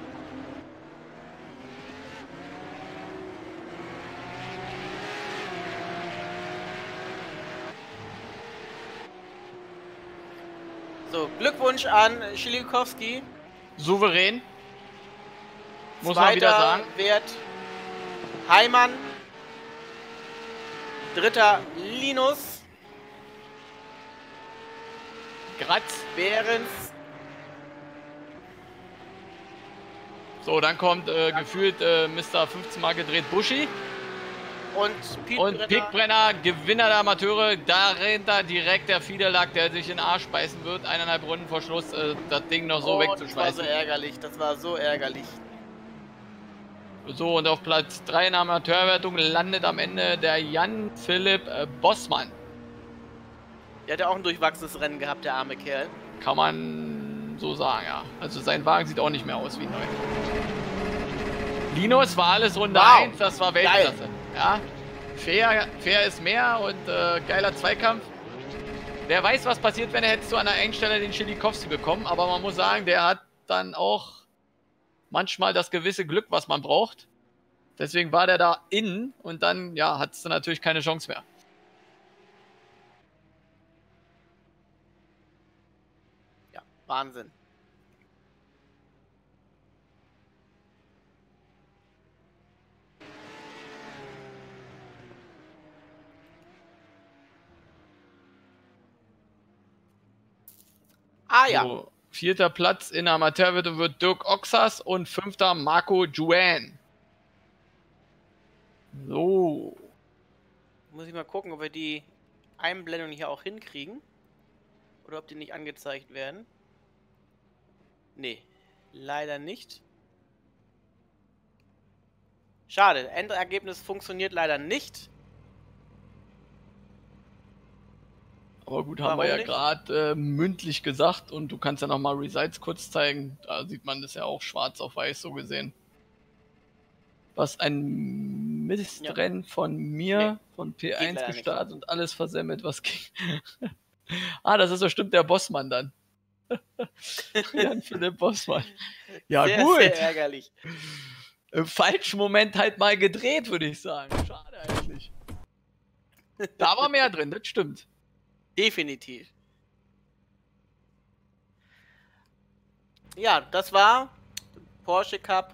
Speaker 1: So, Glückwunsch an Schilikowski.
Speaker 2: Souverän. Muss man wieder sagen.
Speaker 1: Wird Heimann. Dritter Linus.
Speaker 2: Gratz.
Speaker 1: Behrens.
Speaker 2: So, dann kommt gefühlt Mr. 15 Mal gedreht Buschi.
Speaker 1: Und
Speaker 2: Pickbrenner, Gewinner der Amateure, dahinter direkt der Fiederlack, der sich in den Arsch beißen wird, 1,5 Runden vor Schluss, das Ding noch so wegzuschmeißen.
Speaker 1: Das war so ärgerlich.
Speaker 2: So, und auf Platz 3 in der Amateurwertung landet am Ende der Jan-Philipp Bossmann.
Speaker 1: Der hat ja auch ein durchwachsenes Rennen gehabt, der arme Kerl.
Speaker 2: Kann man so sagen, ja. Also sein Wagen sieht auch nicht mehr aus wie neu. Linus war alles Runde 1, das war Weltklasse. Geil. Ja, fair ist mehr und geiler Zweikampf. Wer weiß, was passiert, wenn er hättest du an der Engstelle den Schilikowski bekommen, aber man muss sagen, der hat dann auch manchmal das gewisse Glück, was man braucht. Deswegen war der da innen und dann, ja, hattest du natürlich keine Chance mehr.
Speaker 1: Ja, Wahnsinn. Ah ja.
Speaker 2: So, 4. Platz in der Amateurwertung wird Dirk Oxas und 5. Marco Juan. So.
Speaker 1: Muss ich mal gucken, ob wir die Einblendung hier auch hinkriegen. Oder ob die nicht angezeigt werden. Nee, leider nicht. Schade, Endergebnis funktioniert leider nicht.
Speaker 2: Aber gut, haben wir ja gerade mündlich gesagt und du kannst ja nochmal Results kurz zeigen. Da sieht man das ja auch schwarz auf weiß so gesehen. Was ein Mistrennen von mir, von P1 gestartet und alles versemmelt, was ging. Ah, das ist so stimmt der Bossmann dann. Jan-Philipp Bossmann. Ja, sehr, gut.
Speaker 1: Sehr ärgerlich.
Speaker 2: Im falschen Moment halt mal gedreht, würde ich sagen. Schade eigentlich. Da war mehr drin, das stimmt.
Speaker 1: Definitiv. Ja, das war Porsche Cup.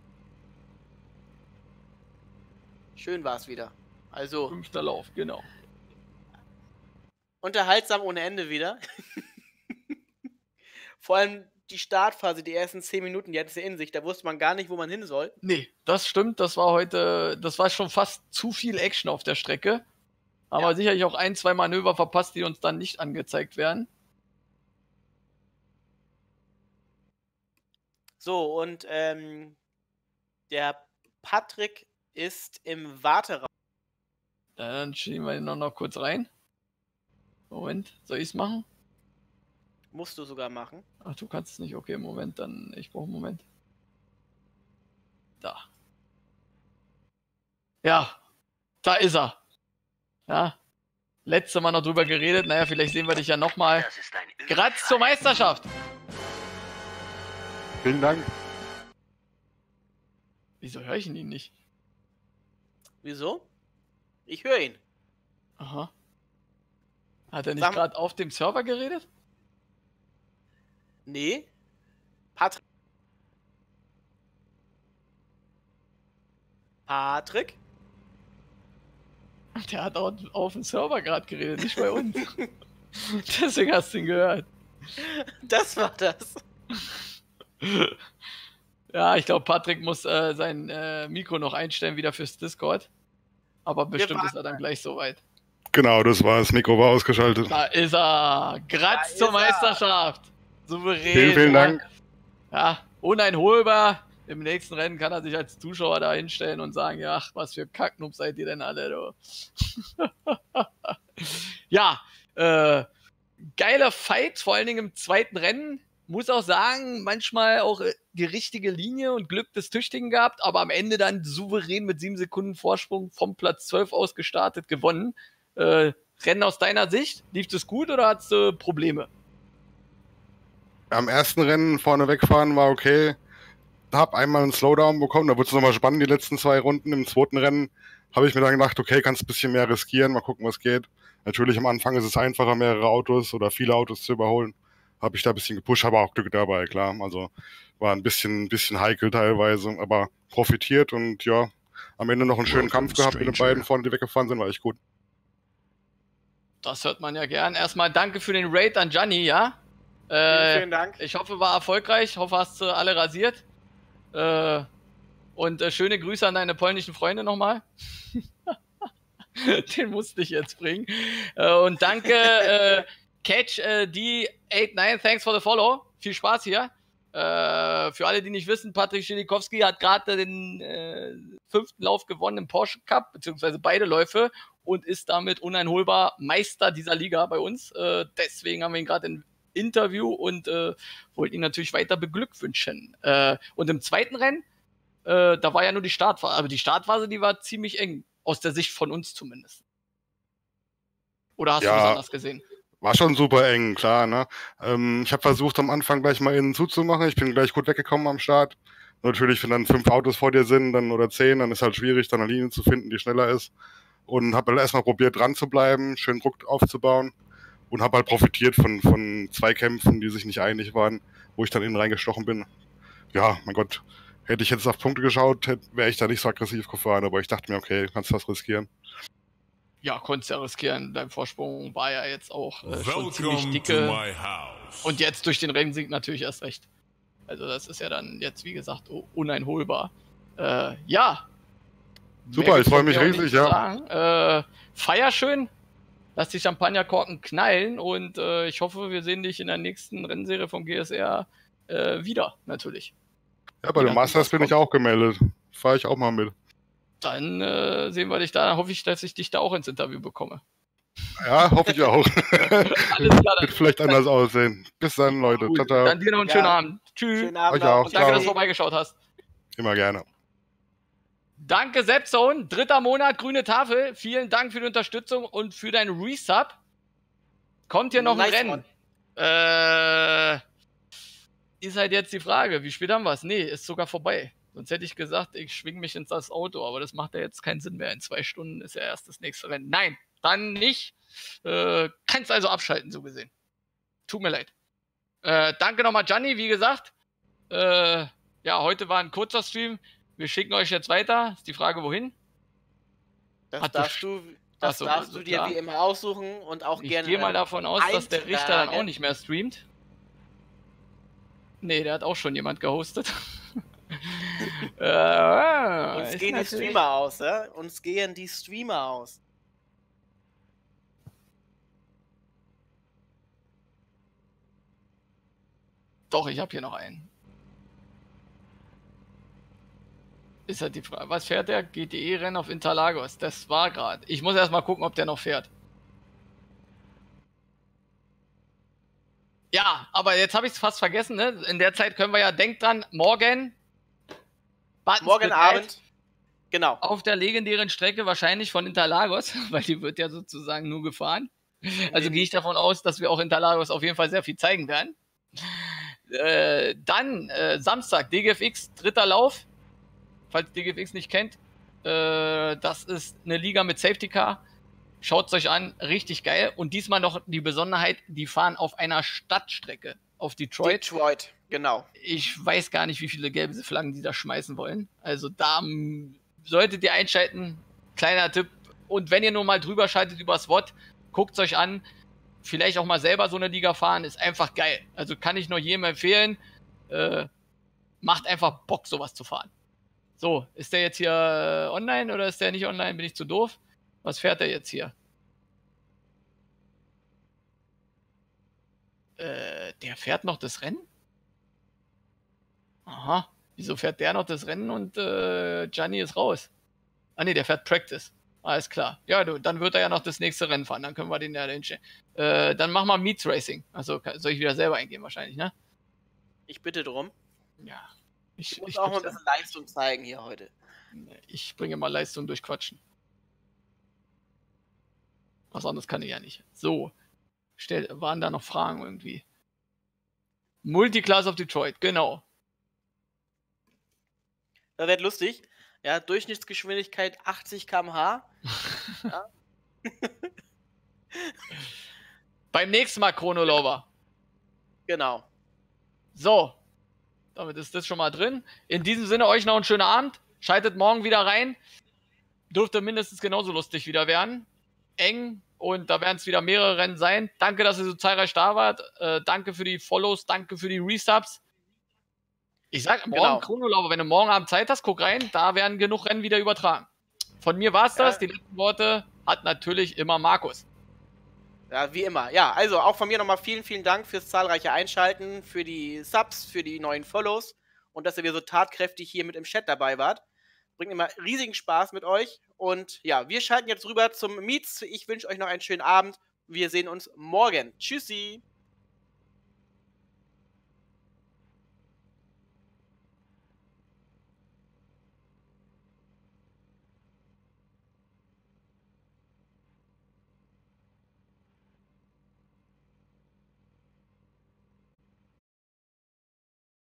Speaker 1: Schön war es wieder. Also
Speaker 2: 5. Lauf, genau.
Speaker 1: Unterhaltsam ohne Ende wieder. Vor allem die Startphase, die ersten 10 Minuten, die hat es ja in sich. Da wusste man gar nicht, wo man hin soll.
Speaker 2: Nee, das stimmt. Das war schon fast zu viel Action auf der Strecke. Aber sicherlich auch 1, 2 Manöver verpasst, die uns dann nicht angezeigt werden.
Speaker 1: So, und der Patrick ist im Warteraum.
Speaker 2: Dann schieben wir ihn noch kurz rein. Moment, soll ich es machen?
Speaker 1: Musst du sogar machen.
Speaker 2: Ach, du kannst es nicht. Okay, Moment, dann ich brauche einen Moment. Da. Ja, da ist er. Ja, letztes Mal noch drüber geredet. Naja, vielleicht sehen wir dich ja nochmal. Graz zur Meisterschaft.
Speaker 7: Vielen Dank.
Speaker 2: Wieso höre ich ihn nicht?
Speaker 1: Wieso? Ich höre ihn.
Speaker 2: Aha. Hat er nicht gerade auf dem Server geredet?
Speaker 1: Nee. Patrick?
Speaker 2: Der hat auch auf dem Server gerade geredet, nicht bei uns. Deswegen hast du ihn gehört.
Speaker 1: Das war das.
Speaker 2: Ja, ich glaube, Patrick muss sein Mikro noch einstellen wieder fürs Discord. Aber bestimmt ist er dann gleich soweit.
Speaker 7: Genau, das war das Mikro war ausgeschaltet.
Speaker 2: Da ist er. Graz zur Meisterschaft. Souverän.
Speaker 7: Vielen Dank.
Speaker 2: Ja, uneinholbar. Im nächsten Rennen kann er sich als Zuschauer da hinstellen und sagen, ja, ach, was für Kacknubs seid ihr denn alle, du. Ja, geiler Fight, vor allen Dingen im zweiten Rennen. Muss auch sagen, manchmal auch die richtige Linie und Glück des Tüchtigen gehabt, aber am Ende dann souverän mit 7 Sekunden Vorsprung vom Platz 12 aus gestartet, gewonnen. Rennen aus deiner Sicht, lief das gut oder hattest du Probleme?
Speaker 7: Am ersten Rennen vorne wegfahren war okay. Hab einmal einen Slowdown bekommen, da wurde es nochmal spannend, die letzten 2 Runden. Im zweiten Rennen habe ich mir dann gedacht, okay, kannst ein bisschen mehr riskieren, mal gucken, was geht. Natürlich am Anfang ist es einfacher, mehrere Autos oder viele Autos zu überholen. Habe ich da ein bisschen gepusht, aber auch Glück dabei, klar. Also war ein bisschen heikel teilweise, aber profitiert und ja, am Ende noch einen schönen Kampf gehabt mit den beiden vorne, die weggefahren sind, war echt gut.
Speaker 2: Das hört man ja gern. Erstmal danke für den Raid an Gianni, ja?
Speaker 1: Vielen Dank.
Speaker 2: Ich hoffe, war erfolgreich. Ich hoffe, hast du alle rasiert. Und schöne Grüße an deine polnischen Freunde nochmal. Den musste ich jetzt bringen. Und danke, Catch D89, thanks for the follow. Viel Spaß hier. Für alle, die nicht wissen, Patrick Schilikowski hat gerade den 5. Lauf gewonnen im Porsche Cup, beziehungsweise beide Läufe und ist damit uneinholbar Meister dieser Liga bei uns. Deswegen haben wir ihn gerade im Interview und wollten ihn natürlich weiter beglückwünschen. Und im zweiten Rennen, da war ja nur die Startphase, aber die Startphase, die war ziemlich eng, aus der Sicht von uns zumindest. Oder hast du das anders gesehen?
Speaker 7: War schon super eng, klar, ne? Ich habe versucht, am Anfang gleich mal innen zuzumachen. Ich bin gleich gut weggekommen am Start. Natürlich, wenn dann 5 Autos vor dir sind, dann oder 10, dann ist halt schwierig, dann eine Linie zu finden, die schneller ist. Und habe halt erstmal probiert, dran zu bleiben, schön Druck aufzubauen. Und habe halt profitiert von Zweikämpfen, die sich nicht einig waren, wo ich dann innen reingestochen bin. Ja, mein Gott, hätte ich jetzt auf Punkte geschaut, wäre ich da nicht so aggressiv gefahren. Aber ich dachte mir, okay, kannst was riskieren.
Speaker 2: Ja, konntest ja riskieren. Dein Vorsprung war ja jetzt auch schon ziemlich dicke. Und jetzt durch den Rennsieg natürlich erst recht. Also das ist ja dann jetzt, wie gesagt, uneinholbar. Ja.
Speaker 7: Super, ich freue mich riesig, ja.
Speaker 2: Feier schön. Lass die Champagnerkorken knallen und ich hoffe, wir sehen dich in der nächsten Rennserie vom GSR wieder, natürlich.
Speaker 7: Ja, bei den Masters bin ich auch gemeldet. Fahre ich auch mal mit.
Speaker 2: Dann sehen wir dich da. Dann hoffe ich, dass ich dich da auch ins Interview bekomme.
Speaker 7: Ja, hoffe ich auch.
Speaker 2: Alles klar.
Speaker 7: Wird vielleicht anders aussehen. Bis dann, Leute.
Speaker 2: Ciao, ciao. Dann dir noch einen schönen Abend. Tschüss.
Speaker 1: Schönen Abend
Speaker 7: Euch auch.
Speaker 2: Und danke, dass du vorbeigeschaut hast.
Speaker 7: Immer gerne.
Speaker 2: Danke, Zepzone. 3. Monat, grüne Tafel. Vielen Dank für die Unterstützung und für dein Resub. Kommt hier noch ein Rennen? Ist halt jetzt die Frage. Wie spät haben wir es? Nee, ist sogar vorbei. Sonst hätte ich gesagt, ich schwinge mich ins das Auto, aber das macht ja jetzt keinen Sinn mehr. In 2 Stunden ist ja erst das nächste Rennen. Nein, dann nicht. Kannst also abschalten, so gesehen. Tut mir leid. Danke nochmal, Gianni, wie gesagt. Ja, heute war ein kurzer Stream. Wir schicken euch jetzt weiter. Ist die Frage, wohin?
Speaker 1: Das darfst du dir wie immer aussuchen und auch gerne.
Speaker 2: Ich gehe mal davon aus, dass der Richter dann auch nicht mehr streamt. Nee, der hat auch schon jemand gehostet.
Speaker 1: Uns gehen die Streamer aus, ja? Uns gehen die Streamer aus.
Speaker 2: Doch, ich habe hier noch einen. Ist halt die Frage, was fährt der? GTE-Rennen auf Interlagos. Das war gerade. Ich muss erst mal gucken, ob der noch fährt. Ja, aber jetzt habe ich es fast vergessen, ne? In der Zeit können wir ja, denkt dran, morgen
Speaker 1: Abend. Genau.
Speaker 2: Auf der legendären Strecke wahrscheinlich von Interlagos, weil die wird ja sozusagen nur gefahren. Also gehe ich davon aus, dass wir auch Interlagos auf jeden Fall sehr viel zeigen werden. Dann Samstag, DGFX, 3. Lauf. Falls DGFX nicht kennt. Das ist eine Liga mit Safety Car. Schaut es euch an, richtig geil. Und diesmal noch die Besonderheit, die fahren auf einer Stadtstrecke. Auf Detroit.
Speaker 1: Detroit, genau.
Speaker 2: Ich weiß gar nicht, wie viele gelbe Flaggen die da schmeißen wollen. Also da solltet ihr einschalten. Kleiner Tipp. Und wenn ihr nur mal drüber schaltet über SWAT, guckt es euch an. Vielleicht auch mal selber so eine Liga fahren. Ist einfach geil. Also kann ich nur jedem empfehlen. Macht einfach Bock, sowas zu fahren. So, ist der jetzt hier online oder ist der nicht online? Bin ich zu doof? Was fährt der jetzt hier? Der fährt noch das Rennen? Aha. Wieso fährt der noch das Rennen und Gianni ist raus? Ah ne, der fährt Practice. Alles klar. Ja, dann wird er ja noch das nächste Rennen fahren. Dann können wir den ja hinstellen. Dann machen wir Meets Racing. Also soll ich wieder selber eingehen wahrscheinlich, ne?
Speaker 1: Ich bitte drum.
Speaker 2: Ja.
Speaker 1: Ich muss auch mal ein bisschen Leistung zeigen hier heute.
Speaker 2: Ich bringe mal Leistung durch Quatschen. Was anderes kann ich ja nicht. So. Waren da noch Fragen irgendwie? Multiclass of Detroit, genau.
Speaker 1: Das wird lustig. Ja, Durchschnittsgeschwindigkeit 80 km/h. Ja.
Speaker 2: Beim nächsten Mal Chronolover.
Speaker 1: Genau.
Speaker 2: So. Damit ist das schon mal drin. In diesem Sinne, euch noch einen schönen Abend. Schaltet morgen wieder rein. Dürfte mindestens genauso lustig wieder werden. Eng. Und da werden es wieder mehrere Rennen sein. Danke, dass ihr so zahlreich da wart. Danke für die Follows. Danke für die Resubs. Ich sag morgen Chronolover, wenn du morgen Abend Zeit hast, guck rein. Da werden genug Rennen wieder übertragen. Von mir war's das. Die letzten Worte hat natürlich immer Markus.
Speaker 1: Ja, wie immer. Ja, also auch von mir nochmal vielen, vielen Dank fürs zahlreiche Einschalten, für die Subs, für die neuen Follows und dass ihr wieder so tatkräftig hier mit im Chat dabei wart. Bringt immer riesigen Spaß mit euch. Und ja, wir schalten jetzt rüber zum Meets. Ich wünsche euch noch einen schönen Abend. Wir sehen uns morgen. Tschüssi.